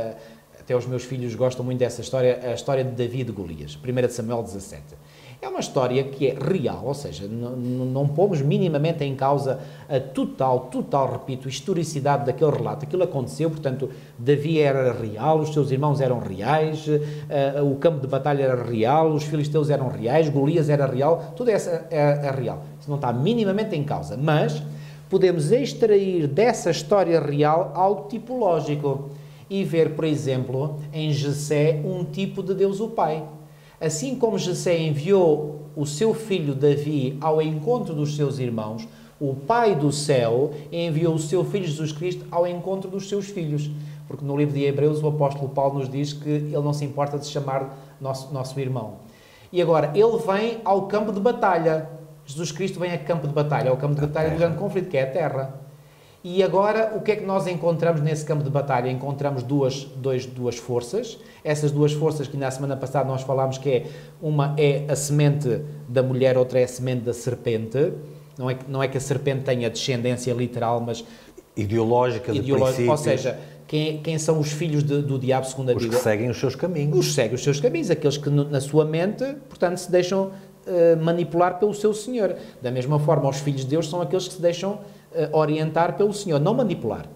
até os meus filhos gostam muito dessa história, a história de Davi e de Golias, primeira de Samuel dezassete. É uma história que é real, ou seja, não, não pomos minimamente em causa a total, total, repito, historicidade daquele relato. Aquilo aconteceu, portanto, Davi era real, os seus irmãos eram reais, uh, o campo de batalha era real, os filisteus eram reais, Golias era real, tudo isso é, é, é real. Isso não está minimamente em causa, mas podemos extrair dessa história real algo tipológico e ver, por exemplo, em Jessé um tipo de Deus o Pai. Assim como Jessé enviou o seu filho Davi ao encontro dos seus irmãos, o Pai do céu enviou o seu filho Jesus Cristo ao encontro dos seus filhos. Porque no livro de Hebreus o apóstolo Paulo nos diz que ele não se importa de se chamar nosso, nosso irmão. E agora, ele vem ao campo de batalha. Jesus Cristo vem a campo de batalha, ao campo de batalha do grande conflito, que é a terra. E agora, o que é que nós encontramos nesse campo de batalha? Encontramos duas, dois, duas forças. Essas duas forças que na semana passada nós falámos que é, uma é a semente da mulher, outra é a semente da serpente. Não é, não é que a serpente tenha descendência literal, mas... Ideológica, de ideológica, ou seja, quem, quem são os filhos de, do diabo, segundo a Bíblia? Os que seguem os seus caminhos. Os que seguem os seus caminhos, aqueles que na sua mente, portanto, se deixam uh, manipular pelo seu Senhor. Da mesma forma, os filhos de Deus são aqueles que se deixam orientar pelo Senhor, não manipular,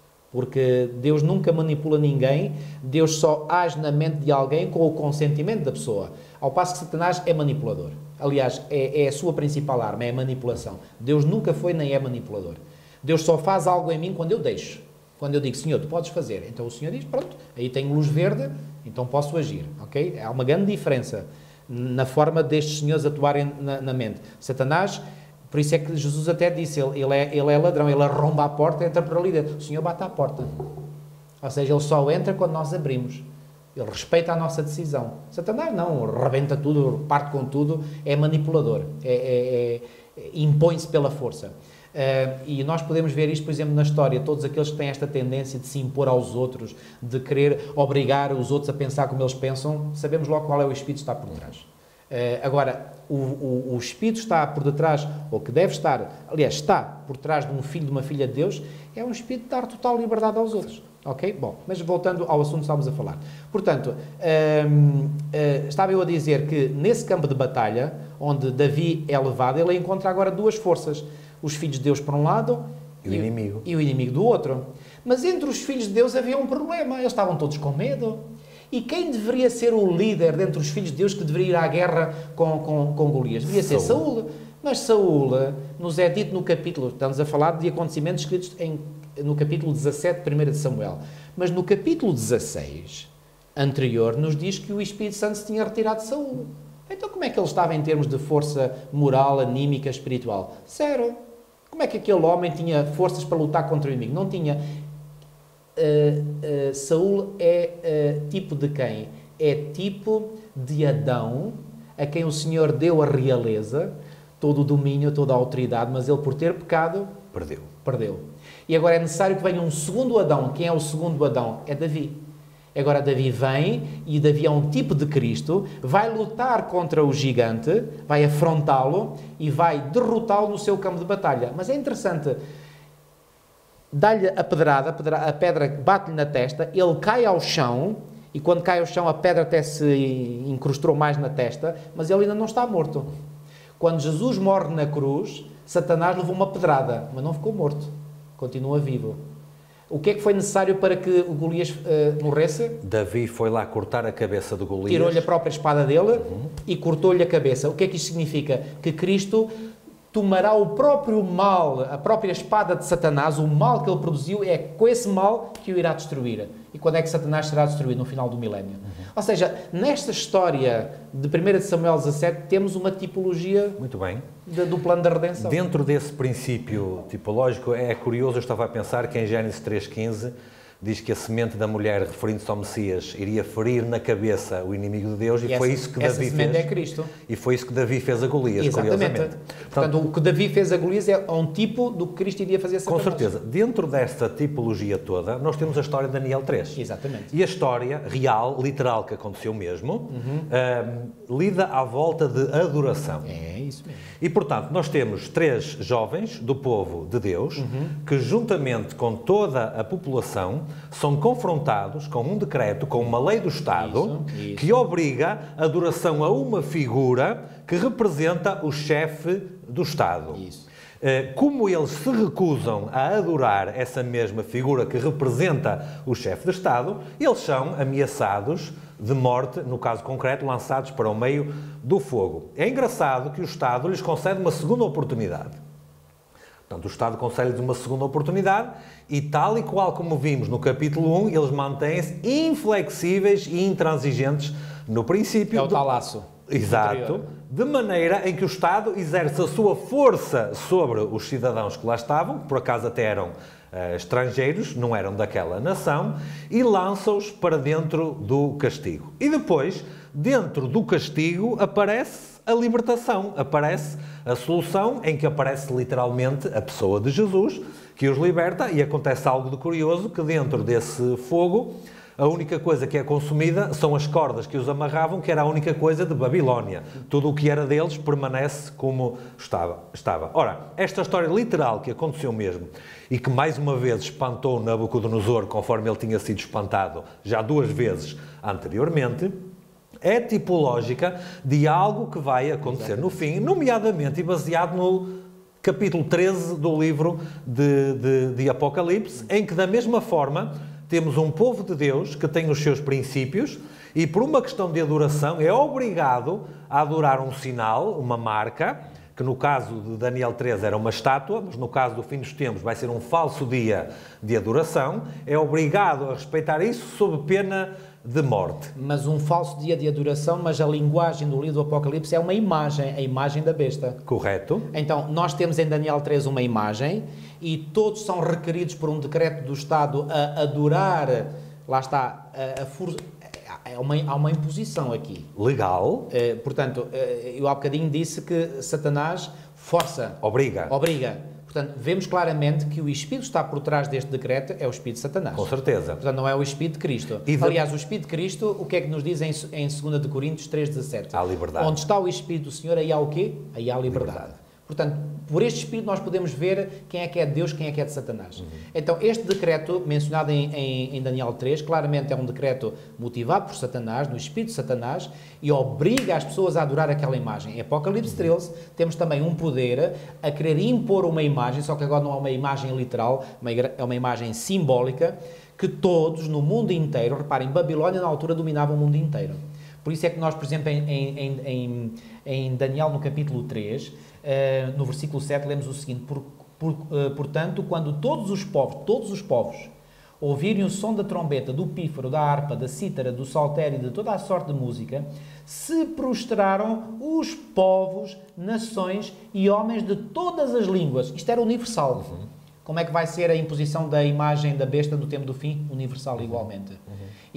porque Deus nunca manipula ninguém, Deus só age na mente de alguém com o consentimento da pessoa, ao passo que Satanás é manipulador. Aliás, é, é a sua principal arma, é a manipulação. Deus nunca foi nem é manipulador. Deus só faz algo em mim quando eu deixo, quando eu digo, Senhor, tu podes fazer. Então o Senhor diz, pronto, aí tenho luz verde, então posso agir, ok? Há uma grande diferença na forma destes senhores atuarem na, na mente. Satanás... Por isso é que Jesus até disse, ele, ele, é, ele é ladrão, ele arromba a porta e entra por ali dentro. O Senhor bate à porta. Ou seja, ele só entra quando nós abrimos. Ele respeita a nossa decisão. Satanás não, rebenta tudo, parte com tudo, é manipulador, é, é, é, impõe-se pela força. Uh, e nós podemos ver isto, por exemplo, na história, todos aqueles que têm esta tendência de se impor aos outros, de querer obrigar os outros a pensar como eles pensam, sabemos logo qual é o espírito que está por trás. Uh, agora, o, o, o espírito está por detrás, ou que deve estar, aliás, está por trás de um filho, de uma filha de Deus, é um espírito de dar total liberdade aos outros. Ok? Bom, mas voltando ao assunto que estávamos a falar. Portanto, um, uh, estava eu a dizer que nesse campo de batalha, onde Davi é levado, ele encontra agora duas forças. Os filhos de Deus por um lado e o inimigo, e o inimigo do outro. Mas entre os filhos de Deus havia um problema, eles estavam todos com medo. E quem deveria ser o líder dentre os filhos de Deus que deveria ir à guerra com, com, com Golias? Deveria ser Saúl. Saúl. Mas Saúl, nos é dito no capítulo, estamos a falar de acontecimentos escritos em, no capítulo dezassete, primeira de Samuel, mas no capítulo dezasseis, anterior, nos diz que o Espírito Santo se tinha retirado de Saúl. Então como é que ele estava em termos de força moral, anímica, espiritual? Zero. Como é que aquele homem tinha forças para lutar contra o inimigo? Não tinha. Uh, uh, Saúl é uh, tipo de quem? É tipo de Adão, a quem o Senhor deu a realeza, todo o domínio, toda a autoridade, mas ele por ter pecado, perdeu. perdeu. E agora é necessário que venha um segundo Adão. Quem é o segundo Adão? É Davi. Agora Davi vem, e Davi é um tipo de Cristo, vai lutar contra o gigante, vai afrontá-lo e vai derrotá-lo no seu campo de batalha. Mas é interessante, dá-lhe a pedrada, a pedra, a pedra bate-lhe na testa, ele cai ao chão, e quando cai ao chão a pedra até se incrustou mais na testa, mas ele ainda não está morto. Quando Jesus morre na cruz, Satanás levou uma pedrada, mas não ficou morto, continua vivo. O que é que foi necessário para que o Golias uh, morresse? Davi foi lá cortar a cabeça do Golias. Tirou-lhe a própria espada dele uhum. e cortou-lhe a cabeça. O que é que isto significa? Que Cristo tomará o próprio mal, a própria espada de Satanás, o mal que ele produziu, é com esse mal que o irá destruir. E quando é que Satanás será destruído? No final do milénio. Uhum. Ou seja, nesta história de primeira de Samuel dezassete, temos uma tipologia Muito bem. De, do plano da redenção. Dentro desse princípio tipológico, é curioso, eu estava a pensar que em Gênesis três quinze diz que a semente da mulher, referindo-se ao Messias, iria ferir na cabeça o inimigo de Deus, e, e essa, foi isso que Davi essa fez. É Cristo. E foi isso que Davi fez a Golias, Exatamente. curiosamente. Portanto, Portanto, o que Davi fez a Golias é um tipo do que Cristo iria fazer a Satanás. Com certeza. Dentro desta tipologia toda, nós temos a história de Daniel três. Exatamente. E a história real, literal, que aconteceu mesmo, uhum. um, lida à volta de adoração. É isso mesmo. E, portanto, nós temos três jovens do povo de Deus uhum. que, juntamente com toda a população, são confrontados com um decreto, com uma lei do Estado, isso, isso. que obriga a adoração a uma figura que representa o chefe do Estado. Isso. Como eles se recusam a adorar essa mesma figura que representa o chefe de Estado, eles são ameaçados de morte, no caso concreto, lançados para o meio do fogo. É engraçado que o Estado lhes concede uma segunda oportunidade. Portanto, o Estado concede-lhes uma segunda oportunidade e, tal e qual como vimos no capítulo um, eles mantêm-se inflexíveis e intransigentes no princípio. É o tal laço. Exato. De maneira em que o Estado exerce a sua força sobre os cidadãos que lá estavam, que por acaso até eram uh, estrangeiros, não eram daquela nação, e lança-os para dentro do castigo. E depois, dentro do castigo, aparece a libertação, aparece a solução, em que aparece literalmente a pessoa de Jesus, que os liberta, e acontece algo de curioso, que dentro desse fogo, a única coisa que é consumida são as cordas que os amarravam, que era a única coisa de Babilónia. Tudo o que era deles permanece como estava. estava. Ora, esta história literal que aconteceu mesmo e que mais uma vez espantou Nabucodonosor, conforme ele tinha sido espantado já duas vezes anteriormente, é tipológica de algo que vai acontecer no fim, nomeadamente e baseado no capítulo treze do livro de, de, de Apocalipse, em que da mesma forma temos um povo de Deus que tem os seus princípios e, por uma questão de adoração, é obrigado a adorar um sinal, uma marca, que no caso de Daniel treze era uma estátua, mas no caso do fim dos tempos vai ser um falso dia de adoração, é obrigado a respeitar isso sob pena de morte. Mas um falso dia de adoração, mas a linguagem do livro do Apocalipse é uma imagem, a imagem da besta. Correto. Então, nós temos em Daniel treze uma imagem e todos são requeridos por um decreto do Estado a adorar, lá está, a, a força. Há uma, há uma imposição aqui. Legal. Uh, portanto, uh, eu há bocadinho disse que Satanás força. Obriga. Obriga. Portanto, vemos claramente que o Espírito que está por trás deste decreto é o Espírito de Satanás. Com certeza. Portanto, não é o Espírito de Cristo. E Aliás, o Espírito de Cristo, o que é que nos diz em, em dois Coríntios três, dezassete? Há liberdade. Onde está o Espírito do Senhor, aí há o quê? Aí há a liberdade. liberdade. Portanto, por este Espírito nós podemos ver quem é que é de Deus, quem é que é de Satanás. Uhum. Então, este decreto, mencionado em, em, em Daniel três, claramente é um decreto motivado por Satanás, no Espírito de Satanás, e obriga as pessoas a adorar aquela imagem. Em Apocalipse treze, temos também um poder a querer impor uma imagem, só que agora não é uma imagem literal, é uma imagem simbólica, que todos, no mundo inteiro, reparem, Babilónia na altura dominava o mundo inteiro. Por isso é que nós, por exemplo, em, em, em, em Daniel, no capítulo três, Uh, no versículo sete, lemos o seguinte: por, por, uh, portanto, quando todos os povos, todos os povos, ouvirem o som da trombeta, do pífaro, da harpa, da cítara, do saltério e de toda a sorte de música, se prostraram os povos, nações e homens de todas as línguas. Isto era universal. Uhum. Como é que vai ser a imposição da imagem da besta no tempo do fim? Universal igualmente. Uhum.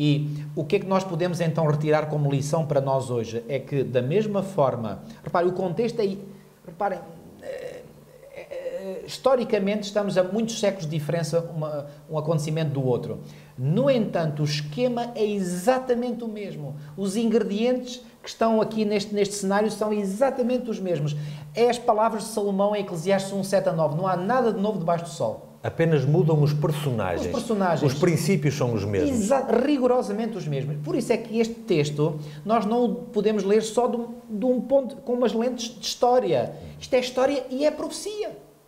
E o que é que nós podemos então retirar como lição para nós hoje? É que, da mesma forma, repare, o contexto é... Reparem, historicamente estamos a muitos séculos de diferença uma, um acontecimento do outro. No entanto, o esquema é exatamente o mesmo. Os ingredientes que estão aqui neste, neste cenário são exatamente os mesmos. É as palavras de Salomão em Eclesiastes um, sete a nove. Não há nada de novo debaixo do sol. Apenas mudam os personagens. Os personagens. Os princípios são os mesmos. Exa rigorosamente os mesmos. Por isso é que este texto nós não o podemos ler só de um, de um ponto, com umas lentes de história. Isto é história e é profecia.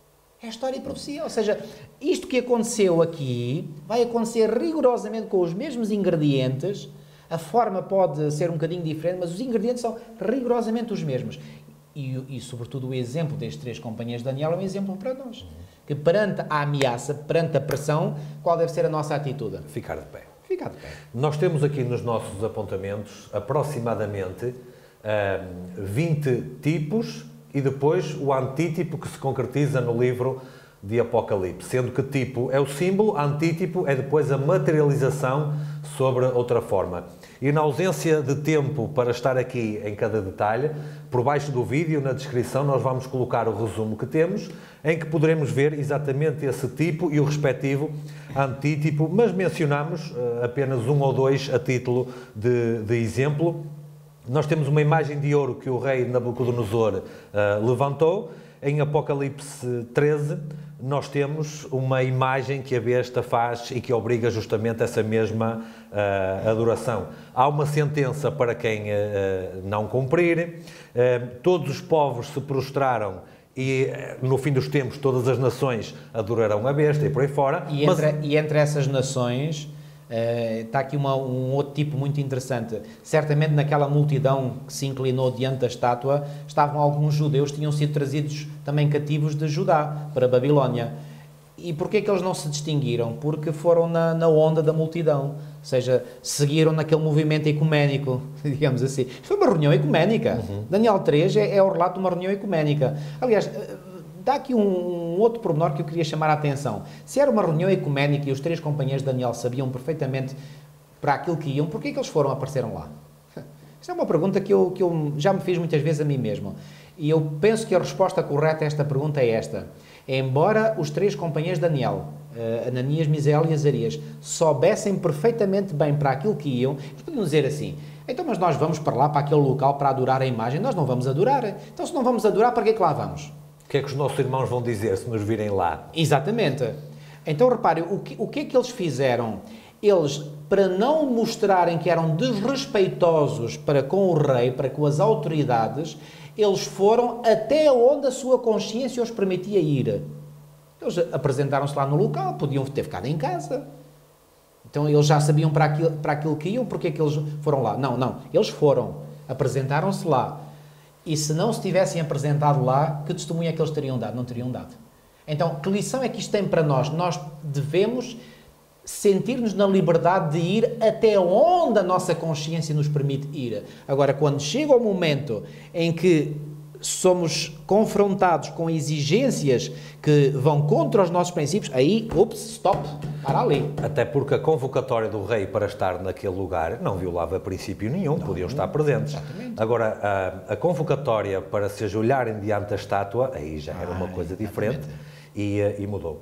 É história e profecia. Ou seja, isto que aconteceu aqui vai acontecer rigorosamente com os mesmos ingredientes. A forma pode ser um bocadinho diferente, mas os ingredientes são rigorosamente os mesmos. E, e sobretudo, o exemplo destes três companheiros de Daniel é um exemplo para nós. Que perante a ameaça, perante a pressão, qual deve ser a nossa atitude? Ficar de pé. Ficar de pé. Nós temos aqui nos nossos apontamentos aproximadamente uh, vinte tipos e depois o antítipo que se concretiza no livro de Apocalipse, sendo que tipo é o símbolo, antítipo é depois a materialização sobre outra forma. E na ausência de tempo para estar aqui em cada detalhe, por baixo do vídeo, na descrição, nós vamos colocar o resumo que temos, em que poderemos ver exatamente esse tipo e o respectivo antítipo, mas mencionamos uh, apenas um ou dois a título de, de exemplo. Nós temos uma imagem de ouro que o rei Nabucodonosor uh, levantou. Em Apocalipse treze, nós temos uma imagem que a besta faz e que obriga justamente essa mesma uh, adoração. Há uma sentença para quem uh, não cumprir, uh, todos os povos se prostraram e, no fim dos tempos, todas as nações adorarão a besta e por aí fora. E entre, mas... e entre essas nações... Uh, está aqui uma, um outro tipo muito interessante. Certamente naquela multidão que se inclinou diante da estátua estavam alguns judeus que tinham sido trazidos também cativos de Judá para a Babilónia. E porquê que eles não se distinguiram? Porque foram na, na onda da multidão, ou seja, seguiram naquele movimento ecuménico, digamos assim. Foi uma reunião ecuménica. Uhum. Daniel três é, é o relato de uma reunião ecuménica. Aliás, dá aqui um, um outro pormenor que eu queria chamar a atenção. Se era uma reunião ecuménica e os três companheiros de Daniel sabiam perfeitamente para aquilo que iam, porquê que eles foram, apareceram lá? Esta é uma pergunta que eu, que eu já me fiz muitas vezes a mim mesmo. E eu penso que a resposta correta a esta pergunta é esta. Embora os três companheiros de Daniel, uh, Ananias, Misael e Azarias, soubessem perfeitamente bem para aquilo que iam, eles podiam dizer assim, então, mas nós vamos para lá, para aquele local, para adorar a imagem. Nós não vamos adorar. Então, se não vamos adorar, para que é que lá vamos? O que é que os nossos irmãos vão dizer se nos virem lá? Exatamente. Então, reparem, o que, o que é que eles fizeram? Eles, para não mostrarem que eram desrespeitosos para com o rei, para com as autoridades, eles foram até onde a sua consciência os permitia ir. Eles apresentaram-se lá no local, podiam ter ficado em casa. Então, eles já sabiam para aquilo, para aquilo que iam, porque é que eles foram lá? Não, não. Eles foram, apresentaram-se lá. E se não se tivessem apresentado lá, que testemunho é que eles teriam dado? Não teriam dado. Então, que lição é que isto tem para nós? Nós devemos sentir-nos na liberdade de ir até onde a nossa consciência nos permite ir. Agora, quando chega o momento em que somos confrontados com exigências que vão contra os nossos princípios, aí, ups, stop, para ali. Até porque a convocatória do rei para estar naquele lugar não violava princípio nenhum, não, podiam estar presentes. Exatamente. Agora, a, a convocatória para se ajoelharem diante da estátua, aí já era ah, uma coisa diferente e, e mudou.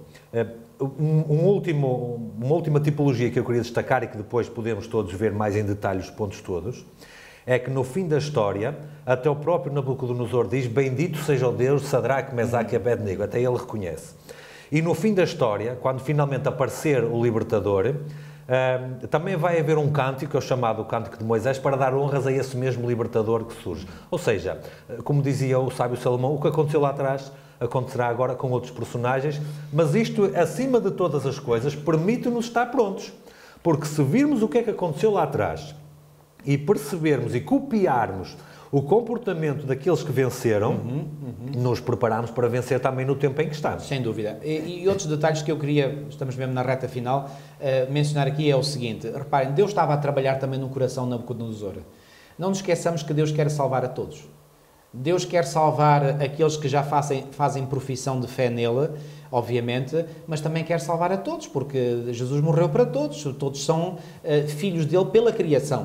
Um, um último, uma última tipologia que eu queria destacar e que depois podemos todos ver mais em detalhe os pontos todos, é que no fim da história, até o próprio Nabucodonosor diz, bendito seja o Deus de Sadraque, Mesaque e Abednego, até ele reconhece. E no fim da história, quando finalmente aparecer o libertador, uh, também vai haver um cântico, que é o chamado Cântico de Moisés, para dar honras a esse mesmo libertador que surge. Ou seja, como dizia o sábio Salomão, o que aconteceu lá atrás acontecerá agora com outros personagens, mas isto, acima de todas as coisas, permite-nos estar prontos. Porque se virmos o que é que aconteceu lá atrás e percebermos e copiarmos o comportamento daqueles que venceram, uhum, uhum. nos preparamos para vencer também no tempo em que estamos. Sem dúvida. E, e outros detalhes que eu queria, estamos mesmo na reta final, uh, mencionar aqui é o seguinte. Reparem, Deus estava a trabalhar também no coração de Nabucodonosor. Não nos esqueçamos que Deus quer salvar a todos. Deus quer salvar aqueles que já fazem, fazem profissão de fé nele, obviamente, mas também quer salvar a todos, porque Jesus morreu para todos, todos são uh, filhos dele pela criação.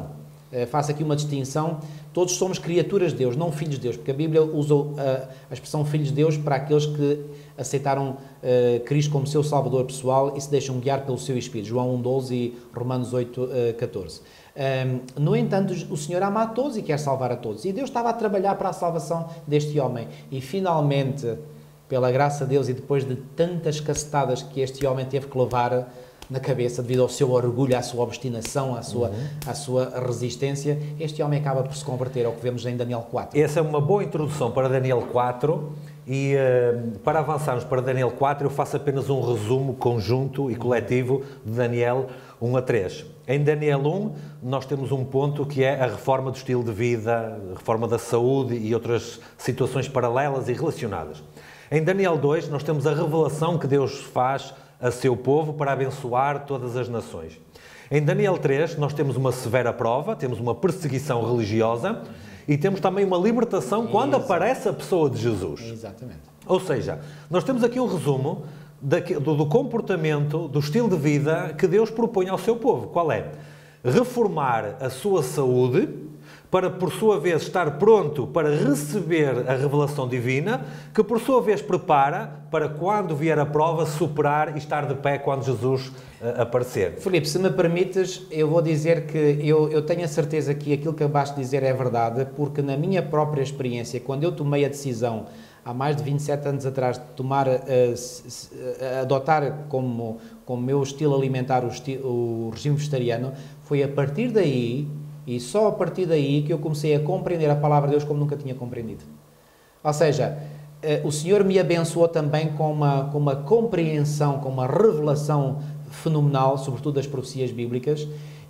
Uh, faço aqui uma distinção. Todos somos criaturas de Deus, não filhos de Deus, porque a Bíblia usa uh, a expressão filhos de Deus para aqueles que aceitaram uh, Cristo como seu Salvador pessoal e se deixam guiar pelo seu Espírito. João um, doze e Romanos oito, catorze. Um, no entanto, o Senhor ama a todos e quer salvar a todos. E Deus estava a trabalhar para a salvação deste homem. E finalmente, pela graça de Deus e depois de tantas cacetadas que este homem teve que levar na cabeça devido ao seu orgulho, à sua obstinação, à sua, uhum. à sua resistência, este homem acaba por se converter, ao que vemos em Daniel quatro. Essa é uma boa introdução para Daniel quatro e uh, para avançarmos para Daniel quatro eu faço apenas um resumo conjunto e coletivo de Daniel um a três. Em Daniel um nós temos um ponto que é a reforma do estilo de vida, a reforma da saúde e outras situações paralelas e relacionadas. Em Daniel dois nós temos a revelação que Deus faz a seu povo para abençoar todas as nações. Em Daniel três nós temos uma severa prova, temos uma perseguição religiosa e temos também uma libertação quando Exato. Aparece a pessoa de Jesus. Exatamente. Ou seja, nós temos aqui um resumo do, do comportamento, do estilo de vida que Deus propõe ao seu povo. Qual é? Reformar a sua saúde para, por sua vez, estar pronto para receber a revelação divina, que, por sua vez, prepara para, quando vier a prova, superar e estar de pé quando Jesus uh, aparecer. Filipe, se me permites, eu vou dizer que eu, eu tenho a certeza que aquilo que acabaste de dizer é verdade, porque na minha própria experiência, quando eu tomei a decisão, há mais de vinte e sete anos atrás, de tomar, uh, s, s, uh, adotar como, como meu estilo alimentar o, esti o regime vegetariano, foi a partir daí, e só a partir daí, que eu comecei a compreender a palavra de Deus como nunca tinha compreendido. Ou seja, uh, o Senhor me abençoou também com uma, com uma compreensão, com uma revelação fenomenal, sobretudo das profecias bíblicas,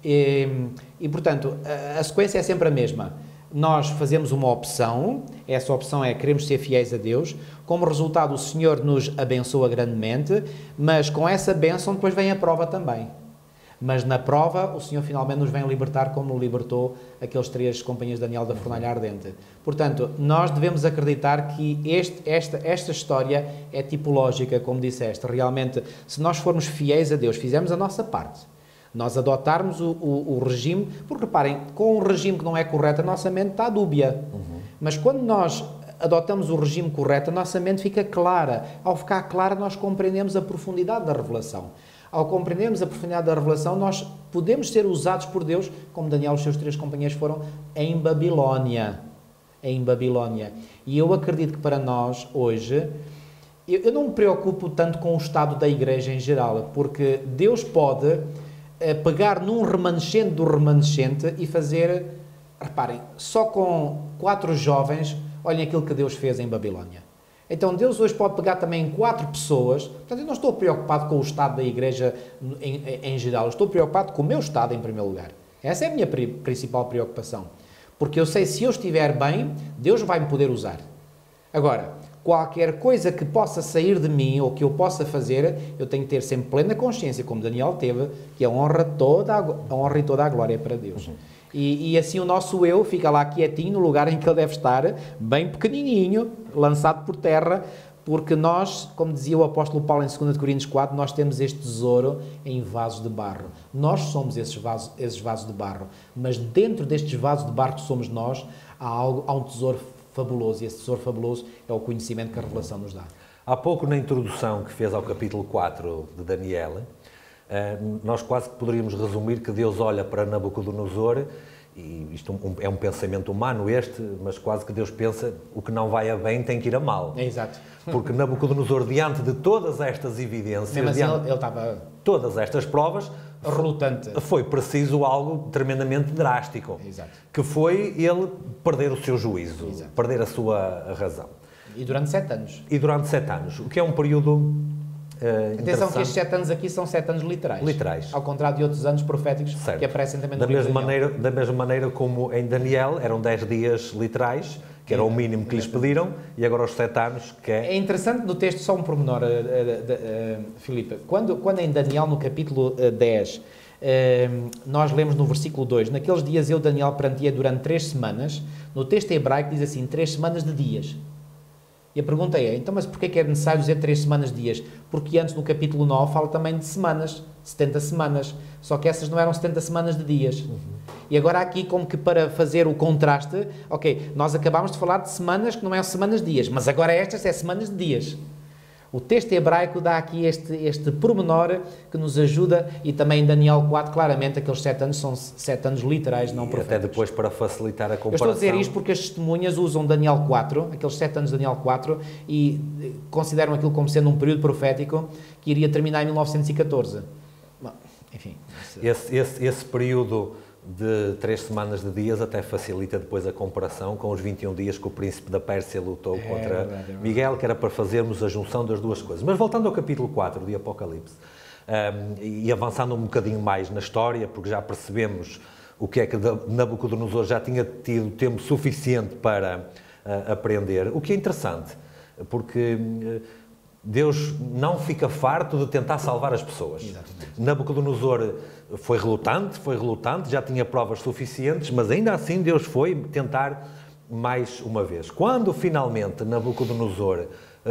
e, e portanto, a, a sequência é sempre a mesma. Nós fazemos uma opção, essa opção é queremos ser fiéis a Deus, como resultado o Senhor nos abençoa grandemente, mas com essa bênção depois vem a prova também. Mas na prova o Senhor finalmente nos vem libertar como libertou aqueles três companheiros de Daniel da fornalha ardente. Portanto, nós devemos acreditar que este, esta, esta história é tipológica, como disseste. Realmente, se nós formos fiéis a Deus, fizermos a nossa parte, nós adotarmos o, o, o regime, porque reparem, com um regime que não é correto, a nossa mente está dúbia. Uhum. Mas quando nós adotamos o regime correto, a nossa mente fica clara. Ao ficar clara, nós compreendemos a profundidade da revelação. Ao compreendermos a profundidade da revelação, nós podemos ser usados por Deus, como Daniel e os seus três companheiros foram, em Babilónia. Em Babilónia. E eu acredito que para nós, hoje, eu, eu não me preocupo tanto com o estado da igreja em geral, porque Deus pode eh, pegar num remanescente do remanescente e fazer, reparem, só com quatro jovens, olhem aquilo que Deus fez em Babilónia. Então, Deus hoje pode pegar também em quatro pessoas. Portanto, eu não estou preocupado com o estado da igreja em, em, em geral. Eu estou preocupado com o meu estado, em primeiro lugar. Essa é a minha pri principal preocupação. Porque eu sei, se eu estiver bem, Deus vai me poder usar. Agora, qualquer coisa que possa sair de mim ou que eu possa fazer, eu tenho que ter sempre plena consciência, como Daniel teve, que a honra, toda a, a honra e toda a glória é para Deus. Uhum. E, e assim o nosso eu fica lá quietinho no lugar em que ele deve estar, bem pequenininho, lançado por terra, porque nós, como dizia o apóstolo Paulo em dois Coríntios quatro, nós temos este tesouro em vasos de barro. Nós somos esses vasos, esses vasos de barro, mas dentro destes vasos de barro que somos nós, há, algo, há um tesouro fabuloso, e esse tesouro fabuloso é o conhecimento que a revelação nos dá. Há pouco, na introdução que fez ao capítulo quatro de Daniel, nós quase que poderíamos resumir que Deus olha para Nabucodonosor, e isto é um pensamento humano este, mas quase que Deus pensa, o que não vai a bem tem que ir a mal. É exato. Porque Nabucodonosor, diante de todas estas evidências, mesmo assim, ele, ele estava... todas estas provas, relutante. Foi preciso algo tremendamente drástico. Exato. Que foi ele perder o seu juízo, Exato. Perder a sua razão. E durante sete anos. E durante sete anos, o que é um período... Uh, Atenção que estes sete anos aqui são sete anos literais. Literais. Ao contrário de outros anos proféticos certo. Que aparecem também no da mesma maneira Da mesma maneira como em Daniel eram dez dias literais, que era o mínimo que lhes pediram, e agora os sete anos que é... É interessante no texto, só um pormenor, uh, uh, uh, Filipe. Quando, quando em Daniel, no capítulo uh, dez, uh, nós lemos no versículo dois, naqueles dias eu, Daniel, pranteei durante três semanas, no texto hebraico diz assim, três semanas de dias. E a pergunta é, então, mas porquê que é necessário dizer três semanas de dias? Porque antes, no capítulo nove, fala também de semanas, setenta semanas. Só que essas não eram setenta semanas de dias. Uhum. E agora aqui, como que para fazer o contraste, ok, nós acabámos de falar de semanas que não é semanas de dias, mas agora estas é semanas de dias. O texto hebraico dá aqui este, este pormenor que nos ajuda, e também em Daniel quatro, claramente, aqueles sete anos são sete anos literais, não proféticos. Até depois para facilitar a comparação. Eu estou a dizer isto porque as testemunhas usam Daniel quatro, aqueles sete anos de Daniel quatro, e consideram aquilo como sendo um período profético que iria terminar em mil novecentos e catorze. Bom, enfim. Esse, esse, esse período de três semanas de dias até facilita depois a comparação com os vinte e um dias que o príncipe da Pérsia lutou é, contra é verdade, é Miguel, que era para fazermos a junção das duas coisas. Mas voltando ao capítulo quatro de Apocalipse, um, e avançando um bocadinho mais na história, porque já percebemos o que é que Nabucodonosor já tinha tido tempo suficiente para uh, aprender, o que é interessante, porque uh, Deus não fica farto de tentar salvar as pessoas. Exatamente. Nabucodonosor foi relutante, foi relutante, já tinha provas suficientes, mas ainda assim Deus foi tentar mais uma vez. Quando finalmente Nabucodonosor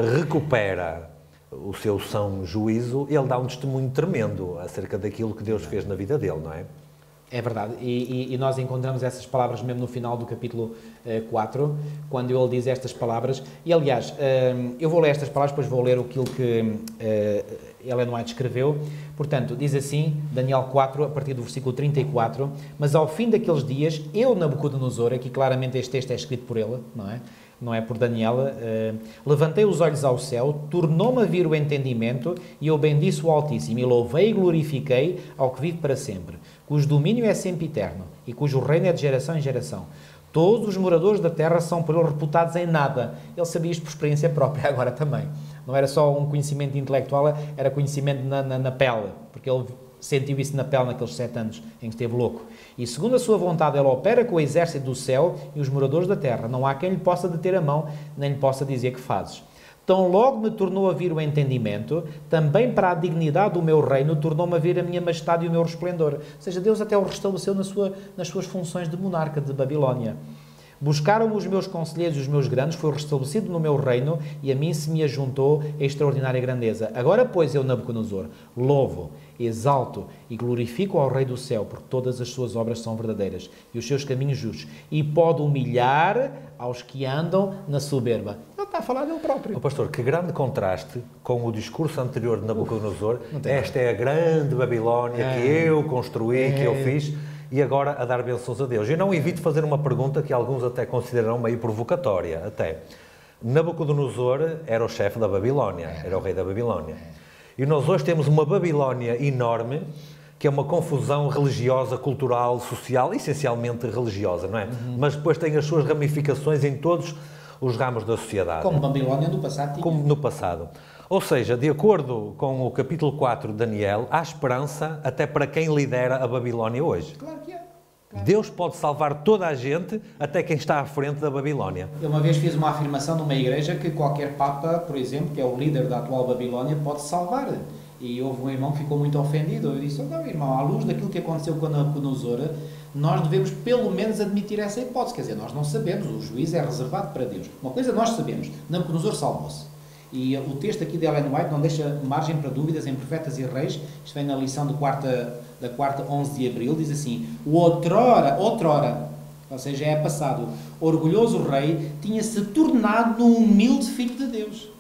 recupera o seu são juízo, ele dá um testemunho tremendo acerca daquilo que Deus fez na vida dele, não é? É verdade, e, e, e nós encontramos essas palavras mesmo no final do capítulo uh, quatro, quando ele diz estas palavras, e aliás, uh, eu vou ler estas palavras, depois vou ler aquilo que uh, Ellen White escreveu. Portanto, diz assim, Daniel quatro, a partir do versículo trinta e quatro, mas ao fim daqueles dias, eu, Nabucodonosor, aqui claramente este texto é escrito por ele, não é? Não é por Daniela, uh, levantei os olhos ao céu, tornou-me a vir o entendimento, e eu bendiço o Altíssimo, e louvei e glorifiquei ao que vive para sempre, cujo domínio é sempre eterno, e cujo reino é de geração em geração. Todos os moradores da terra são por ele reputados em nada. Ele sabia isto por experiência própria agora também. Não era só um conhecimento intelectual, era conhecimento na, na, na pele, porque ele sentiu isso na pele naqueles sete anos em que esteve louco. E segundo a sua vontade, ele opera com o exército do céu e os moradores da terra. Não há quem lhe possa deter a mão, nem lhe possa dizer que fazes. Tão logo me tornou a vir o entendimento, também para a dignidade do meu reino, tornou-me a vir a minha majestade e o meu resplendor. Ou seja, Deus até o restabeleceu na sua, nas suas funções de monarca de Babilónia. Buscaram os meus conselheiros e os meus grandes, foi restabelecido no meu reino, e a mim se me ajuntou a extraordinária grandeza. Agora, pois, eu, Nabucodonosor, louvo, exalto e glorifico ao Rei do céu, porque todas as suas obras são verdadeiras e os seus caminhos justos, e pode humilhar aos que andam na soberba. Ele está a falar dele próprio. Oh, pastor, que grande contraste com o discurso anterior de Nabucodonosor. Esta é a grande Babilónia é. que eu construí, é. que eu fiz, e agora a dar bênçãos a Deus. Eu não evito fazer uma pergunta que alguns até considerarão meio provocatória, até. Nabucodonosor era o chefe da Babilónia, era o rei da Babilónia. E nós hoje temos uma Babilónia enorme, que é uma confusão religiosa, cultural, social, essencialmente religiosa, não é? Uhum. Mas depois tem as suas ramificações em todos os ramos da sociedade. Como Babilónia no passado tinha. Como no passado. Ou seja, de acordo com o capítulo quatro de Daniel, há esperança até para quem lidera a Babilónia hoje. Claro que é. Claro. Deus pode salvar toda a gente, até quem está à frente da Babilónia. Eu uma vez fiz uma afirmação numa igreja que qualquer Papa, por exemplo, que é o líder da atual Babilónia, pode salvar. E houve um irmão que ficou muito ofendido. Eu disse, oh, não, irmão, à luz daquilo que aconteceu com a Nabucodonosor, nós devemos pelo menos admitir essa hipótese. Quer dizer, nós não sabemos, o juízo é reservado para Deus. Uma coisa nós sabemos, Nabucodonosor salvou-se. E o texto aqui de Ellen White não deixa margem para dúvidas em Profetas e Reis. Isto vem na lição de quarta, da quarta onze de abril, diz assim, o outrora, outrora, ou seja, é passado, orgulhoso rei, tinha-se tornado num humilde filho de Deus.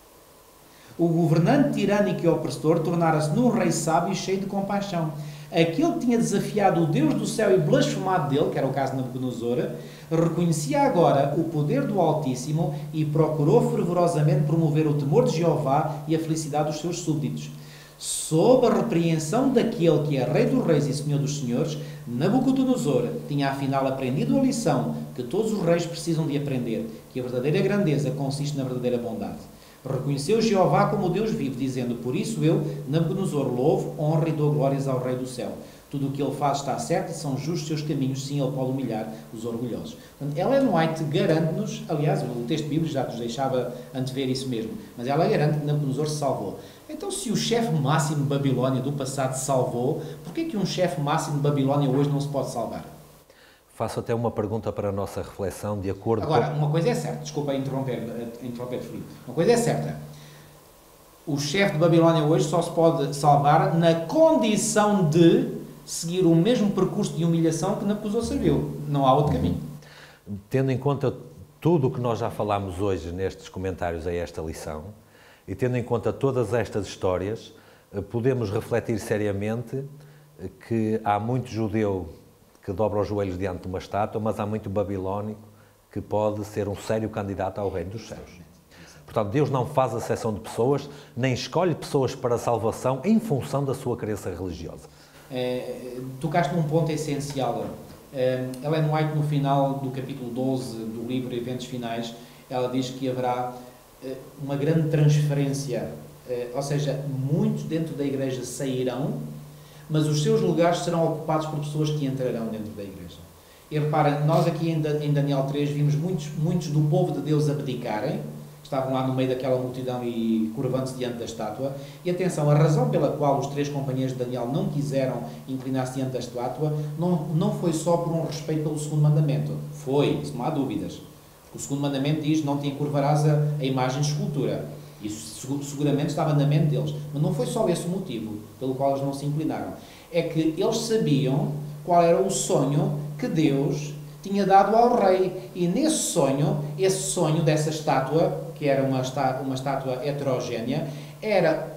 O governante tirânico e opressor tornara-se num rei sábio e cheio de compaixão. Aquele que tinha desafiado o Deus do céu e blasfemado dele, que era o caso de Nabucodonosor, reconhecia agora o poder do Altíssimo e procurou fervorosamente promover o temor de Jeová e a felicidade dos seus súbditos. Sob a repreensão daquele que é Rei dos Reis e Senhor dos Senhores, Nabucodonosor tinha afinal aprendido a lição que todos os reis precisam de aprender, que a verdadeira grandeza consiste na verdadeira bondade. Reconheceu Jeová como Deus vivo, dizendo, por isso eu, Nabucodonosor, louvo, honro e dou glórias ao Rei do céu. Tudo o que ele faz está certo e são justos seus caminhos, sim, ele pode humilhar os orgulhosos. Portanto, Ellen White garante-nos, aliás, o texto bíblico já nos deixava antever isso mesmo, mas ela garante que Nabucodonosor se salvou. Então, se o chefe máximo de Babilónia do passado se salvou, por que é que um chefe máximo de Babilónia hoje não se pode salvar? Faço até uma pergunta para a nossa reflexão, de acordo Agora, com... uma coisa é certa, desculpa interromper, interromper Filipe. Uma coisa é certa. O chefe de Babilónia hoje só se pode salvar na condição de seguir o mesmo percurso de humilhação que Nabucodonosor serviu. Não há outro caminho. Tendo em conta tudo o que nós já falámos hoje nestes comentários a esta lição, e tendo em conta todas estas histórias, podemos refletir seriamente que há muito judeu que dobra os joelhos diante de uma estátua, mas há muito babilónico que pode ser um sério candidato ao reino dos céus. Portanto, Deus não faz acepção de pessoas, nem escolhe pessoas para a salvação em função da sua crença religiosa. É, tocaste num ponto essencial. É, Ellen White, no final do capítulo doze do livro Eventos Finais, ela diz que haverá é, uma grande transferência, é, ou seja, muitos dentro da igreja sairão, mas os seus lugares serão ocupados por pessoas que entrarão dentro da igreja. E repara, nós aqui em Daniel três vimos muitos, muitos do povo de Deus abdicarem, estavam lá no meio daquela multidão e curvando-se diante da estátua. E atenção, a razão pela qual os três companheiros de Daniel não quiseram inclinar-se diante da estátua não, não foi só por um respeito pelo segundo mandamento. Foi, isso não há dúvidas. O segundo mandamento diz: não te encurvarás a, a imagem de escultura. Isso seguramente estava na mente deles. Mas não foi só esse o motivo pelo qual eles não se inclinaram. É que eles sabiam qual era o sonho que Deus tinha dado ao rei. E nesse sonho, esse sonho dessa estátua, que era uma, está, uma estátua heterogénea, era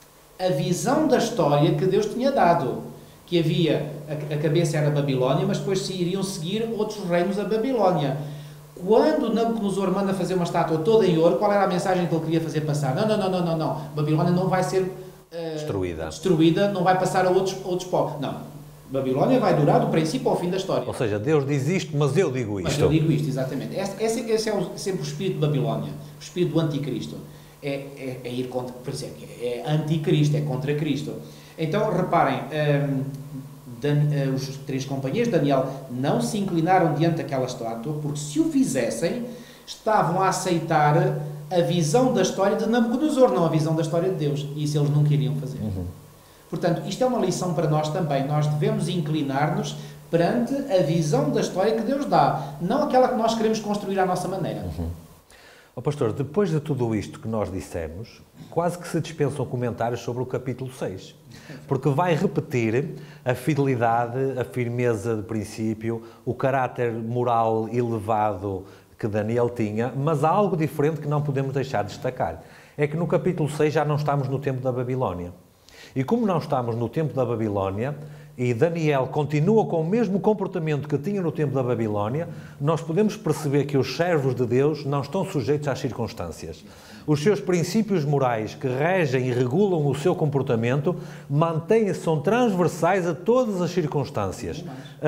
a visão da história que Deus tinha dado. Que havia, a, a cabeça era a Babilónia, mas depois se iriam seguir outros reinos a Babilónia. Quando Nabucodonosor manda fazer uma estátua toda em ouro, qual era a mensagem que ele queria fazer passar? Não, não, não, não, não, não. Babilónia não vai ser uh, destruída. destruída, não vai passar a outros, outros povos. Não. Babilónia vai durar do princípio ao fim da história. Ou seja, Deus diz isto, mas eu digo isto. Mas eu digo isto, exatamente. Esse, esse, esse é o, sempre o espírito de Babilónia, o espírito do anticristo. É, é, é ir contra, por exemplo, é anticristo, é contra Cristo. Então, reparem, um, Dan, uh, os três companheiros de Daniel não se inclinaram diante daquela estátua, porque se o fizessem, estavam a aceitar a visão da história de Nabucodonosor, não a visão da história de Deus. E isso eles não queriam fazer. Uhum. Portanto, isto é uma lição para nós também. Nós devemos inclinar-nos perante a visão da história que Deus dá, não aquela que nós queremos construir à nossa maneira. Uhum. Oh, pastor, depois de tudo isto que nós dissemos, quase que se dispensam comentários sobre o capítulo seis, porque vai repetir a fidelidade, a firmeza de princípio, o caráter moral elevado que Daniel tinha, mas há algo diferente que não podemos deixar de destacar. É que no capítulo seis já não estamos no tempo da Babilónia. E como não estamos no tempo da Babilónia, e Daniel continua com o mesmo comportamento que tinha no tempo da Babilónia, nós podemos perceber que os servos de Deus não estão sujeitos às circunstâncias. Os seus princípios morais que regem e regulam o seu comportamento mantêm-se, são transversais a todas as circunstâncias.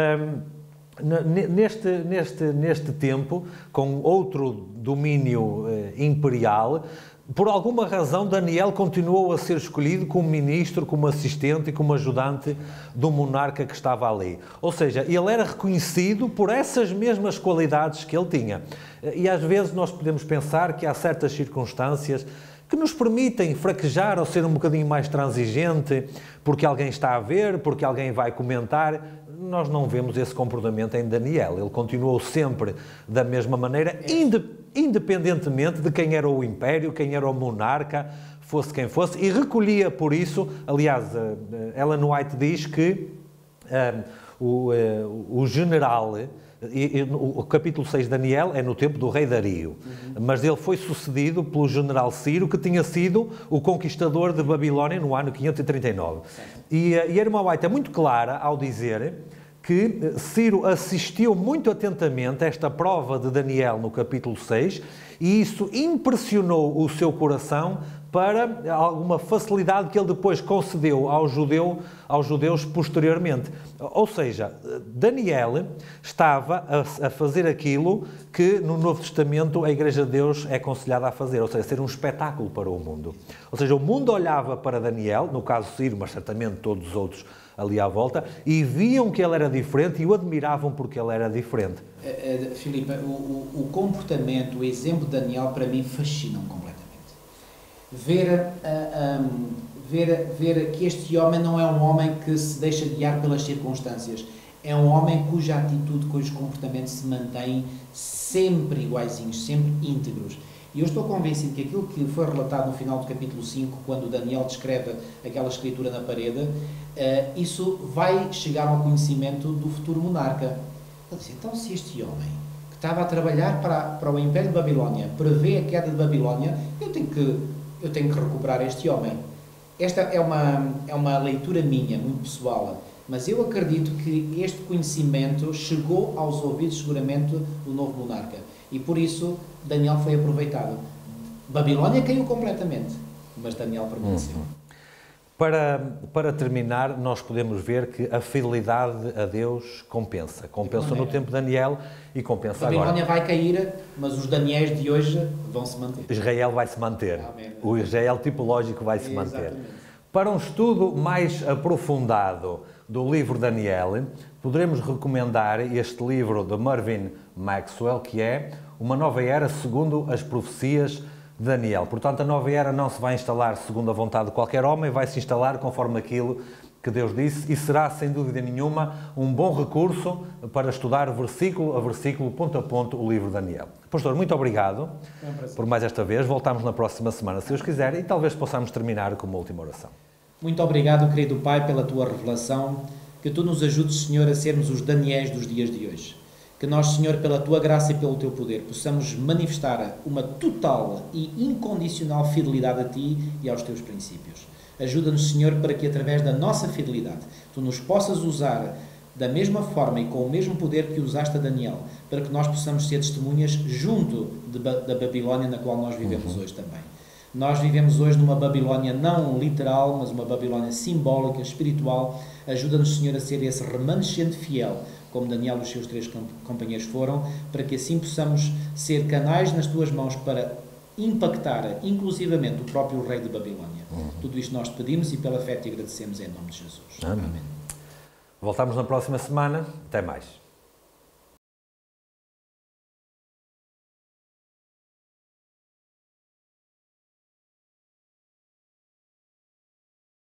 Um, neste, neste, neste tempo, com outro domínio uh, imperial, por alguma razão, Daniel continuou a ser escolhido como ministro, como assistente e como ajudante do monarca que estava ali. Ou seja, ele era reconhecido por essas mesmas qualidades que ele tinha. E às vezes nós podemos pensar que há certas circunstâncias que nos permitem fraquejar ou ser um bocadinho mais transigente, porque alguém está a ver, porque alguém vai comentar. Nós não vemos esse comportamento em Daniel. Ele continuou sempre da mesma maneira, independentemente de quem era o império, quem era o monarca, fosse quem fosse, e recolhia por isso. Aliás, Ellen White diz que um, o, uh, o general, e, e, o capítulo seis de Daniel é no tempo do rei Dario, uhum. mas ele foi sucedido pelo general Ciro, que tinha sido o conquistador de Babilónia no ano quinhentos e trinta e nove. E, e a irmã White é muito clara ao dizer que Ciro assistiu muito atentamente a esta prova de Daniel no capítulo seis e isso impressionou o seu coração para alguma facilidade que ele depois concedeu ao judeu, aos judeus posteriormente. Ou seja, Daniel estava a, a fazer aquilo que no Novo Testamento a Igreja de Deus é aconselhada a fazer, ou seja, ser um espetáculo para o mundo. Ou seja, o mundo olhava para Daniel, no caso Ciro, mas certamente todos os outros ali à volta, e viam que ele era diferente e o admiravam porque ele era diferente. Uh, uh, Filipe, o, o, o comportamento, o exemplo de Daniel, para mim, fascina-me completamente. Ver, uh, um, ver, ver que este homem não é um homem que se deixa guiar pelas circunstâncias. é um homem cuja atitude, cujo comportamento se mantém sempre iguaizinhos, sempre íntegros. E eu estou convencido que aquilo que foi relatado no final do capítulo cinco, quando Daniel descreve aquela escritura na parede, uh, isso vai chegar ao conhecimento do futuro monarca. Ele diz, então se este homem, que estava a trabalhar para, para o Império de Babilónia, prevê a queda de Babilónia, eu tenho que, eu tenho que recuperar este homem. Esta é uma, é uma leitura minha, muito pessoal, mas eu acredito que este conhecimento chegou aos ouvidos, seguramente, do novo monarca. E por isso, Daniel foi aproveitado. Babilónia caiu completamente, mas Daniel permaneceu. Uhum. Para, para terminar, nós podemos ver que a fidelidade a Deus compensa. Compensa no tempo de Daniel e compensa agora. Babilónia vai cair, mas os Daniéis de hoje vão se manter. Israel vai se manter. Amém. O Israel tipológico vai se manter. Exatamente. Para um estudo mais aprofundado do livro Daniel, poderemos recomendar este livro de Mervyn Maxwell, que é Uma Nova Era segundo as Profecias de Daniel. Portanto, a nova era não se vai instalar segundo a vontade de qualquer homem, vai se instalar conforme aquilo que Deus disse e será, sem dúvida nenhuma, um bom recurso para estudar versículo a versículo, ponto a ponto, o livro de Daniel. Pastor, muito obrigado por mais esta vez. Voltamos na próxima semana, se Deus quiser, e talvez possamos terminar com uma última oração. Muito obrigado, querido Pai, pela Tua revelação, que Tu nos ajudes, Senhor, a sermos os Daniéis dos dias de hoje. Que nós, Senhor, pela Tua graça e pelo Teu poder, possamos manifestar uma total e incondicional fidelidade a Ti e aos Teus princípios. Ajuda-nos, Senhor, para que através da nossa fidelidade Tu nos possas usar da mesma forma e com o mesmo poder que usaste a Daniel, para que nós possamos ser testemunhas junto de, da Babilónia na qual nós vivemos uhum. hoje também. Nós vivemos hoje numa Babilónia não literal, mas uma Babilónia simbólica, espiritual. Ajuda-nos, Senhor, a ser esse remanescente fiel, como Daniel e os seus três companheiros foram, para que assim possamos ser canais nas Tuas mãos para impactar, inclusivamente, o próprio rei de Babilónia. Uhum. Tudo isto nós te pedimos e pela fé te agradecemos em nome de Jesus. Amém. Amém. Voltamos na próxima semana. Até mais.